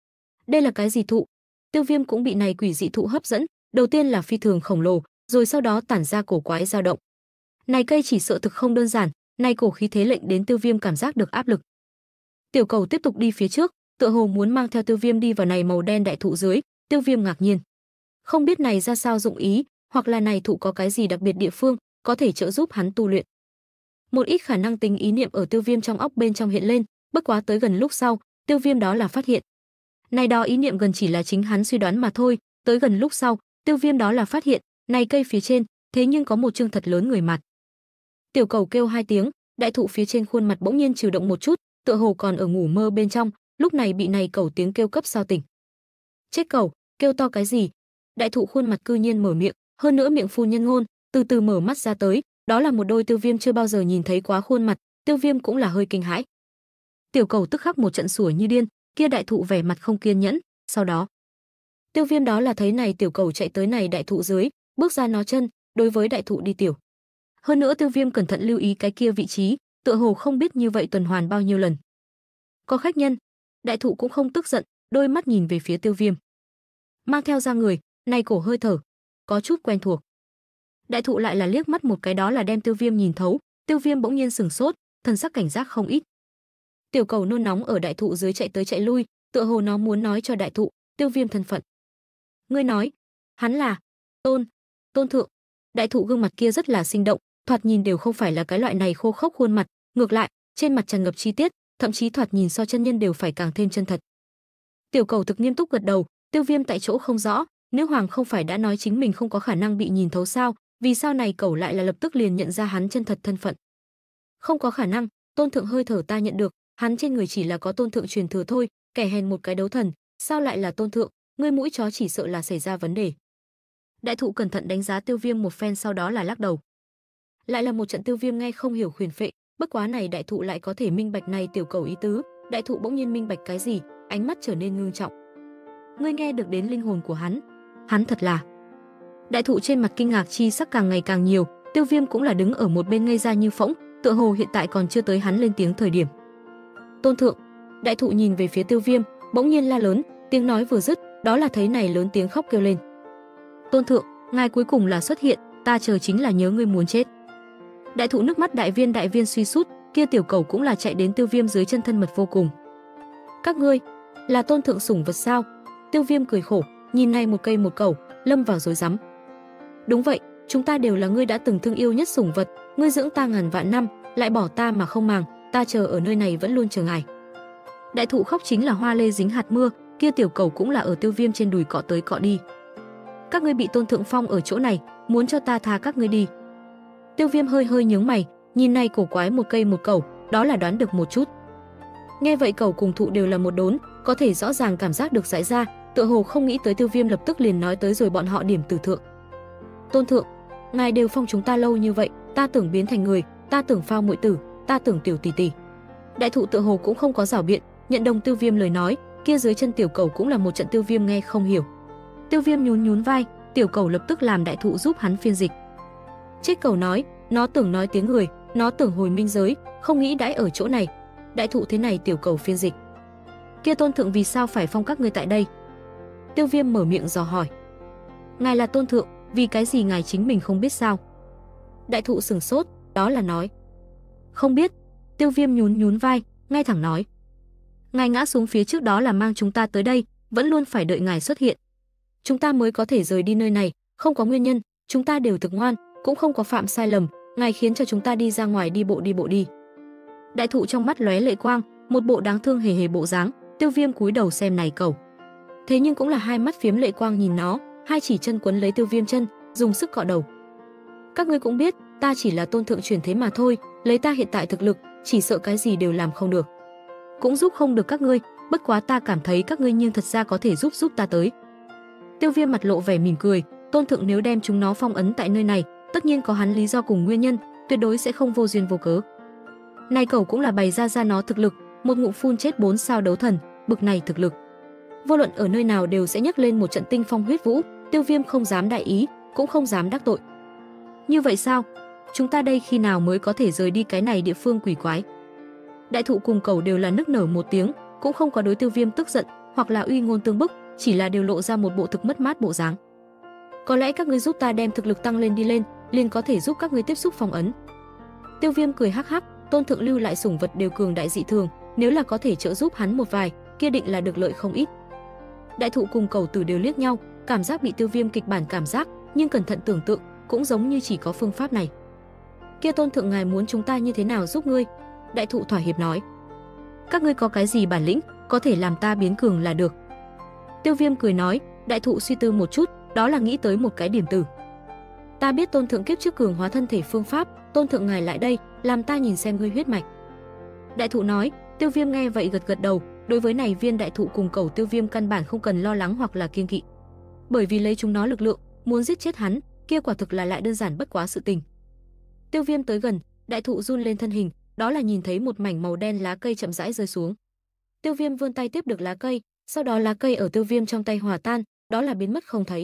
Đây là cái gì thụ? Tiêu Viêm cũng bị này quỷ dị thụ hấp dẫn, đầu tiên là phi thường khổng lồ, rồi sau đó tản ra cổ quái dao động. Này cây chỉ sợ thực không đơn giản, này cổ khí thế lệnh đến Tiêu Viêm cảm giác được áp lực. Tiểu cầu tiếp tục đi phía trước, tựa hồ muốn mang theo Tiêu Viêm đi vào này màu đen đại thụ dưới, Tiêu Viêm ngạc nhiên. Không biết này ra sao dụng ý, hoặc là này thụ có cái gì đặc biệt địa phương, có thể trợ giúp hắn tu luyện. Một ít khả năng tính ý niệm ở Tiêu Viêm trong óc bên trong hiện lên, bất quá tới gần lúc sau, Tiêu Viêm đó là phát hiện. Này đó ý niệm gần chỉ là chính hắn suy đoán mà thôi, tới gần lúc sau, Tiêu Viêm đó là phát hiện, này cây phía trên, thế nhưng có một chương thật lớn người mặt. Tiểu cầu kêu hai tiếng, đại thụ phía trên khuôn mặt bỗng nhiên trừ động một chút, tựa hồ còn ở ngủ mơ bên trong, lúc này bị này cầu tiếng kêu cấp sao tỉnh. Chết cầu, kêu to cái gì? Đại thụ khuôn mặt cư nhiên mở miệng, hơn nữa miệng phun nhân ngôn, từ từ mở mắt ra tới, đó là một đôi Tiêu Viêm chưa bao giờ nhìn thấy quá khuôn mặt, Tiêu Viêm cũng là hơi kinh hãi. Tiểu cầu tức khắc một trận sủa như điên, kia đại thụ vẻ mặt không kiên nhẫn, sau đó Tiêu Viêm đó là thấy này tiểu cầu chạy tới này đại thụ dưới, bước ra nó chân, đối với đại thụ đi tiểu. Hơn nữa Tiêu Viêm cẩn thận lưu ý cái kia vị trí, tựa hồ không biết như vậy tuần hoàn bao nhiêu lần. Có khách nhân, đại thụ cũng không tức giận, đôi mắt nhìn về phía Tiêu Viêm. Mang theo ra người, này cổ hơi thở, có chút quen thuộc. Đại thụ lại là liếc mắt một cái đó là đem Tiêu Viêm nhìn thấu, Tiêu Viêm bỗng nhiên sửng sốt, thần sắc cảnh giác không ít. Tiểu cầu nôn nóng ở đại thụ dưới chạy tới chạy lui, tựa hồ nó muốn nói cho đại thụ, Tiêu Viêm thân phận. Ngươi nói, hắn là Tôn thượng. Đại thụ gương mặt kia rất là sinh động, thoạt nhìn đều không phải là cái loại này khô khốc khuôn mặt, ngược lại, trên mặt tràn ngập chi tiết, thậm chí thoạt nhìn so chân nhân đều phải càng thêm chân thật. Tiểu cầu thực nghiêm túc gật đầu, Tiêu Viêm tại chỗ không rõ, nữ hoàng không phải đã nói chính mình không có khả năng bị nhìn thấu sao, vì sao này cầu lại là lập tức liền nhận ra hắn chân thật thân phận. Không có khả năng, Tôn thượng hơi thở ta nhận được, hắn trên người chỉ là có Tôn thượng truyền thừa thôi, kẻ hèn một cái đấu thần, sao lại là Tôn thượng, ngươi mũi chó chỉ sợ là xảy ra vấn đề. Đại thụ cẩn thận đánh giá Tiêu Viêm một phen sau đó là lắc đầu. Lại là một trận Tiêu Viêm nghe không hiểu khuyển phệ, bất quá này đại thụ lại có thể minh bạch này tiểu cầu ý tứ, đại thụ bỗng nhiên minh bạch cái gì, ánh mắt trở nên ngưng trọng. Ngươi nghe được đến linh hồn của hắn thật là. Đại thụ trên mặt kinh ngạc chi sắc càng ngày càng nhiều, Tiêu Viêm cũng là đứng ở một bên ngây ra như phỗng, tựa hồ hiện tại còn chưa tới hắn lên tiếng thời điểm. Tôn thượng, đại thụ nhìn về phía Tiêu Viêm, bỗng nhiên la lớn, tiếng nói vừa dứt, đó là thấy này lớn tiếng khóc kêu lên. Tôn thượng, ngài cuối cùng là xuất hiện, ta chờ chính là nhớ ngươi muốn chết. Đại thụ nước mắt đại viên suy sút, kia tiểu cầu cũng là chạy đến Tiêu Viêm dưới chân thân mật vô cùng. Các ngươi là Tôn thượng sủng vật sao? Tiêu Viêm cười khổ, nhìn này một cây một cầu, lâm vào rối rắm. Đúng vậy, chúng ta đều là ngươi đã từng thương yêu nhất sủng vật, ngươi dưỡng ta ngàn vạn năm, lại bỏ ta mà không màng, ta chờ ở nơi này vẫn luôn chờ ngài. Đại thụ khóc chính là hoa lê dính hạt mưa, kia tiểu cầu cũng là ở Tiêu Viêm trên đùi cọ tới cọ đi. Các ngươi bị Tôn thượng phong ở chỗ này, muốn cho ta tha các ngươi đi. Tiêu Viêm hơi nhướng mày, nhìn này cổ quái một cây một cầu, đó là đoán được một chút. Nghe vậy cầu cùng thụ đều là một đốn, có thể rõ ràng cảm giác được giải ra, tựa hồ không nghĩ tới Tiêu Viêm lập tức liền nói tới rồi bọn họ điểm tử thượng. Tôn thượng, ngài đều phong chúng ta lâu như vậy, ta tưởng biến thành người, ta tưởng phao muội tử, ta tưởng tiểu tỷ tỷ. Đại thụ tựa hồ cũng không có giảo biện, nhận đồng Tiêu Viêm lời nói, kia dưới chân tiểu cầu cũng là một trận Tiêu Viêm nghe không hiểu. Tiêu Viêm nhún vai, tiểu cầu lập tức làm đại thụ giúp hắn phiên dịch. Chết cầu nói, nó tưởng nói tiếng người, nó tưởng hồi minh giới, không nghĩ đãi ở chỗ này. Đại thụ thế này tiểu cầu phiên dịch. Kia Tôn thượng vì sao phải phong các ngươi tại đây? Tiêu Viêm mở miệng dò hỏi. Ngài là Tôn thượng, vì cái gì ngài chính mình không biết sao? Đại thụ sửng sốt, đó là nói. Không biết. Tiêu Viêm nhún vai, ngay thẳng nói. Ngài ngã xuống phía trước đó là mang chúng ta tới đây, vẫn luôn phải đợi ngài xuất hiện. Chúng ta mới có thể rời đi nơi này, không có nguyên nhân, chúng ta đều thực ngoan, cũng không có phạm sai lầm, ngài khiến cho chúng ta đi ra ngoài đi bộ đi. Đại thụ trong mắt lóe lệ quang, một bộ đáng thương hề bộ dáng, Tiêu Viêm cúi đầu xem này cầu. Thế nhưng cũng là hai mắt phiếm lệ quang nhìn nó, hai chỉ chân quấn lấy Tiêu Viêm chân, dùng sức cọ đầu. Các ngươi cũng biết, ta chỉ là Tôn thượng truyền thế mà thôi, lấy ta hiện tại thực lực, chỉ sợ cái gì đều làm không được. Cũng giúp không được các ngươi, bất quá ta cảm thấy các ngươi nhưng thật ra có thể giúp ta tới. Tiêu Viêm mặt lộ vẻ mỉm cười, Tôn thượng nếu đem chúng nó phong ấn tại nơi này, tất nhiên có hắn lý do cùng nguyên nhân, tuyệt đối sẽ không vô duyên vô cớ. Này cầu cũng là bày ra nó thực lực, một ngụm phun chết 4 sao đấu thần, bực này thực lực. Vô luận ở nơi nào đều sẽ nhấc lên một trận tinh phong huyết vũ, Tiêu Viêm không dám đại ý, cũng không dám đắc tội. Như vậy sao? Chúng ta đây khi nào mới có thể rời đi cái này địa phương quỷ quái? Đại thụ cùng cầu đều là nức nở một tiếng, cũng không có đối Tiêu Viêm tức giận, hoặc là uy ngôn tương bức, chỉ là đều lộ ra một bộ thực mất mát bộ dáng. Có lẽ các ngươi giúp ta đem thực lực tăng lên đi lên, liền có thể giúp các ngươi tiếp xúc phong ấn. Tiêu Viêm cười hắc hắc, Tôn thượng lưu lại sủng vật đều cường đại dị thường, nếu là có thể trợ giúp hắn một vài, kia định là được lợi không ít. Đại thụ cùng cầu tử đều liếc nhau, cảm giác bị Tiêu Viêm kịch bản cảm giác, nhưng cẩn thận tưởng tượng, cũng giống như chỉ có phương pháp này. Kia Tôn thượng ngài muốn chúng ta như thế nào giúp ngươi? Đại thụ thỏa hiệp nói. Các ngươi có cái gì bản lĩnh, có thể làm ta biến cường là được. Tiêu Viêm cười nói, đại thụ suy tư một chút, đó là nghĩ tới một cái điểm tử. Ta biết Tôn thượng kiếp trước cường hóa thân thể phương pháp, Tôn thượng ngài lại đây, làm ta nhìn xem ngươi huyết mạch. Đại thụ nói, Tiêu Viêm nghe vậy gật gật đầu, đối với này viên đại thụ cùng cẩu Tiêu Viêm căn bản không cần lo lắng hoặc là kiêng kỵ. Bởi vì lấy chúng nó lực lượng, muốn giết chết hắn, kia quả thực là lại đơn giản bất quá sự tình. Tiêu Viêm tới gần, đại thụ run lên thân hình, đó là nhìn thấy một mảnh màu đen lá cây chậm rãi rơi xuống. Tiêu Viêm vươn tay tiếp được lá cây, sau đó lá cây ở Tiêu Viêm trong tay hòa tan, đó là biến mất không thấy.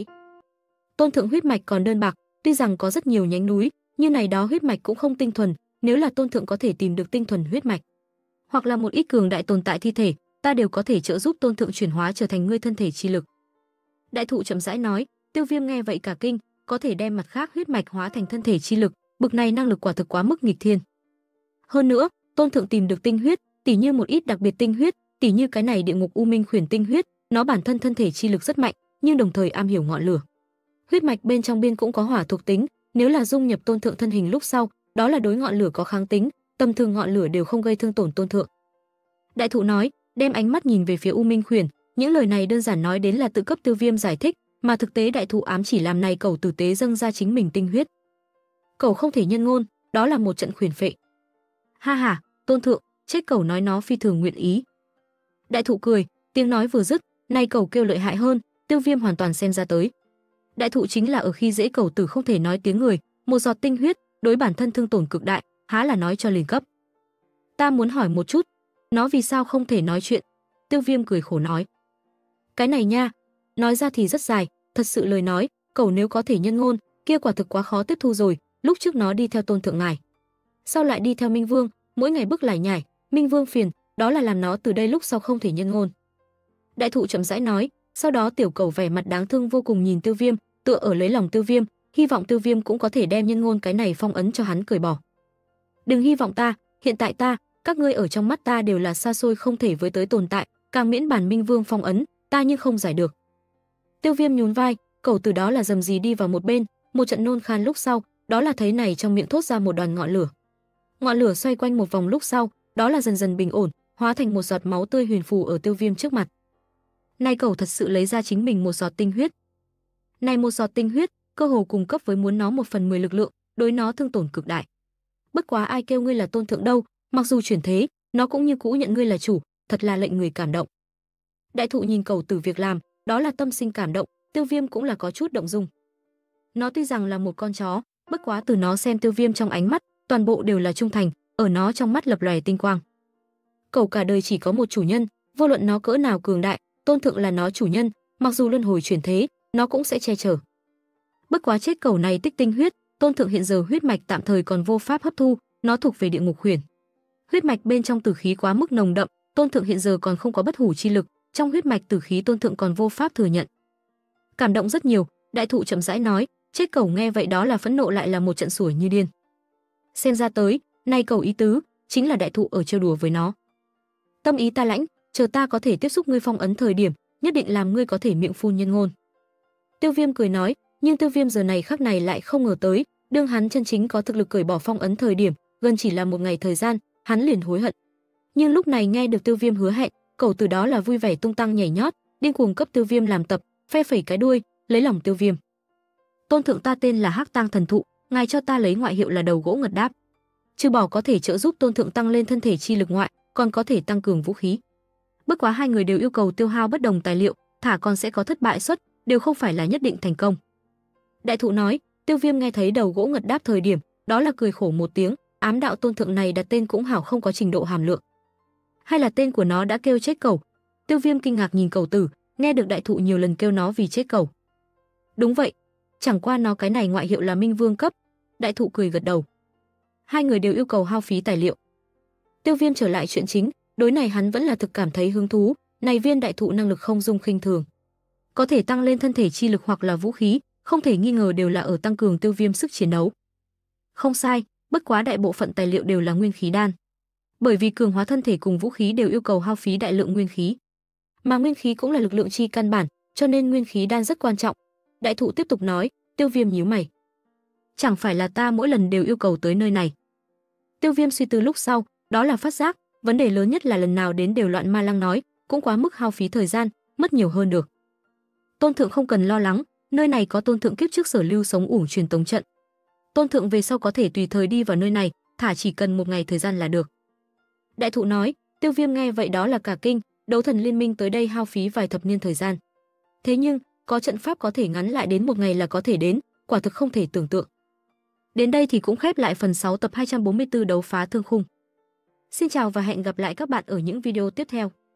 Tôn thượng huyết mạch còn đơn bạc, tuy rằng có rất nhiều nhánh núi, nhưng này đó huyết mạch cũng không tinh thuần, nếu là Tôn thượng có thể tìm được tinh thuần huyết mạch, hoặc là một ít cường đại tồn tại thi thể, ta đều có thể trợ giúp Tôn thượng chuyển hóa trở thành ngươi thân thể chi lực. Đại thụ chậm rãi nói. Tiêu Viêm nghe vậy cả kinh, có thể đem mặt khác huyết mạch hóa thành thân thể chi lực, bực này năng lực quả thực quá mức nghịch thiên. Hơn nữa, Tôn thượng tìm được tinh huyết, tỉ như một ít đặc biệt tinh huyết, tỉ như cái này địa ngục u minh khuyển tinh huyết, nó bản thân thân thể chi lực rất mạnh, nhưng đồng thời am hiểu ngọn lửa. Huyết mạch bên trong biên cũng có hỏa thuộc tính, nếu là dung nhập Tôn thượng thân hình lúc sau, đó là đối ngọn lửa có kháng tính, tầm thường ngọn lửa đều không gây thương tổn Tôn thượng. Đại thụ nói, đem ánh mắt nhìn về phía u minh khuyển, những lời này đơn giản nói đến là tự cấp Tiêu Viêm giải thích, mà thực tế đại thụ ám chỉ làm này cẩu tử tế dâng ra chính mình tinh huyết. Cẩu không thể nhân ngôn, đó là một trận khuyển phệ. Ha ha, Tôn thượng, chết cẩu nói nó phi thường nguyện ý. Đại thụ cười, tiếng nói vừa dứt, này cẩu kêu lợi hại hơn, Tiêu Viêm hoàn toàn xem ra tới. Đại thụ chính là ở khi dễ cẩu tử không thể nói tiếng người, một giọt tinh huyết, đối bản thân thương tổn cực đại, há là nói cho liền cấp. Ta muốn hỏi một chút, nó vì sao không thể nói chuyện? Tiêu Viêm cười khổ nói. Cái này nha, nói ra thì rất dài, thật sự lời nói, cẩu nếu có thể nhân ngôn, kia quả thực quá khó tiếp thu rồi, lúc trước nó đi theo Tôn thượng ngài, sau lại đi theo Minh Vương, mỗi ngày bước lải nhải, Minh Vương phiền, đó là làm nó từ đây lúc sau không thể nhân ngôn. Đại thụ chậm rãi nói, sau đó tiểu cẩu vẻ mặt đáng thương vô cùng nhìn Tiêu Viêm, tựa ở lấy lòng Tiêu Viêm, hy vọng Tiêu Viêm cũng có thể đem nhân ngôn cái này phong ấn cho hắn cởi bỏ. Đừng hy vọng ta, hiện tại ta, các ngươi ở trong mắt ta đều là xa xôi không thể với tới tồn tại, càng miễn bản Minh Vương phong ấn, ta nhưng không giải được. Tiêu Viêm nhún vai, cẩu từ đó là dầm gì đi vào một bên, một trận nôn khan lúc sau, đó là thấy này trong miệng thốt ra một đoàn ngọn lửa. Ngọn lửa xoay quanh một vòng lúc sau, đó là dần dần bình ổn, hóa thành một giọt máu tươi huyền phù ở Tiêu Viêm trước mặt. Này cẩu thật sự lấy ra chính mình một giọt tinh huyết. Này một giọt tinh huyết, cơ hồ cùng cấp với muốn nó 1/10 lực lượng, đối nó thương tổn cực đại. Bất quá ai kêu ngươi là Tôn thượng đâu, mặc dù chuyển thế, nó cũng như cũ nhận ngươi là chủ, thật là lệnh người cảm động. Đại thụ nhìn cẩu tử việc làm, đó là tâm sinh cảm động, Tiêu Viêm cũng là có chút động dung. Nó tuy rằng là một con chó, bất quá từ nó xem Tiêu Viêm trong ánh mắt, toàn bộ đều là trung thành, ở nó trong mắt lập lòe tinh quang. Cẩu cả đời chỉ có một chủ nhân, vô luận nó cỡ nào cường đại, Tôn thượng là nó chủ nhân, mặc dù luân hồi chuyển thế, nó cũng sẽ che chở. Bất quá chết cẩu này tích tinh huyết, Tôn thượng hiện giờ huyết mạch tạm thời còn vô pháp hấp thu, nó thuộc về địa ngục huyền. Huyết mạch bên trong tử khí quá mức nồng đậm, Tôn thượng hiện giờ còn không có bất hủ chi lực, trong huyết mạch tử khí Tôn thượng còn vô pháp thừa nhận. Cảm động rất nhiều, đại thụ chậm rãi nói, chết cẩu nghe vậy đó là phẫn nộ lại là một trận sủa như điên. Xem ra tới, nay cẩu ý tứ chính là đại thụ ở trêu đùa với nó. Tâm ý ta lãnh, chờ ta có thể tiếp xúc ngươi phong ấn thời điểm, nhất định làm ngươi có thể miệng phun nhân ngôn. Tiêu Viêm cười nói, nhưng Tiêu Viêm giờ này khắc này lại không ngờ tới, đương hắn chân chính có thực lực cởi bỏ phong ấn thời điểm, gần chỉ là một ngày thời gian, hắn liền hối hận. Nhưng lúc này nghe được Tiêu Viêm hứa hẹn, cẩu từ đó là vui vẻ tung tăng nhảy nhót, điên cuồng cấp Tiêu Viêm làm tập, phe phẩy cái đuôi, lấy lòng Tiêu Viêm. Tôn thượng ta tên là Hắc Tang Thần Thụ, ngài cho ta lấy ngoại hiệu là đầu gỗ ngật đáp. Trừ bỏ có thể trợ giúp Tôn thượng tăng lên thân thể chi lực ngoại, còn có thể tăng cường vũ khí. Bất quá hai người đều yêu cầu tiêu hao bất đồng tài liệu, thả còn sẽ có thất bại suất, đều không phải là nhất định thành công. Đại thụ nói, Tiêu Viêm nghe thấy đầu gỗ ngật đáp thời điểm, đó là cười khổ một tiếng, ám đạo Tôn thượng này đặt tên cũng hảo không có trình độ hàm lượng. Hay là tên của nó đã kêu chết cẩu? Tiêu Viêm kinh ngạc nhìn cẩu tử, nghe được đại thụ nhiều lần kêu nó vì chết cẩu. Đúng vậy, chẳng qua nó cái này ngoại hiệu là Minh Vương cấp. Đại thụ cười gật đầu. Hai người đều yêu cầu hao phí tài liệu. Tiêu Viêm trở lại chuyện chính, đối này hắn vẫn là thực cảm thấy hứng thú, này viên đại thụ năng lực không dung khinh thường. Có thể tăng lên thân thể chi lực hoặc là vũ khí, không thể nghi ngờ đều là ở tăng cường Tiêu Viêm sức chiến đấu. Không sai, bất quá đại bộ phận tài liệu đều là nguyên khí đan. Bởi vì cường hóa thân thể cùng vũ khí đều yêu cầu hao phí đại lượng nguyên khí. Mà nguyên khí cũng là lực lượng chi căn bản, cho nên nguyên khí đan rất quan trọng. Đại thụ tiếp tục nói, Tiêu Viêm nhíu mày. Chẳng phải là ta mỗi lần đều yêu cầu tới nơi này. Tiêu Viêm suy tư lúc sau, đó là phát giác, Vấn đề lớn nhất là lần nào đến đều loạn ma lăng nói, cũng quá mức hao phí thời gian, mất nhiều hơn được. Tôn thượng không cần lo lắng, nơi này có tôn thượng kiếp trước Sở Lưu sống ủng truyền tống trận. Tôn thượng về sau có thể tùy thời đi vào nơi này, thả chỉ cần 1 ngày thời gian là được. Đại thụ nói. Tiêu Viêm nghe vậy đó là cả kinh, đấu thần liên minh tới đây hao phí vài thập niên thời gian. Thế nhưng, có trận pháp có thể ngắn lại đến 1 ngày là có thể đến, quả thực không thể tưởng tượng. Đến đây thì cũng khép lại phần 6 tập 244 đấu phá thương khung. Xin chào và hẹn gặp lại các bạn ở những video tiếp theo.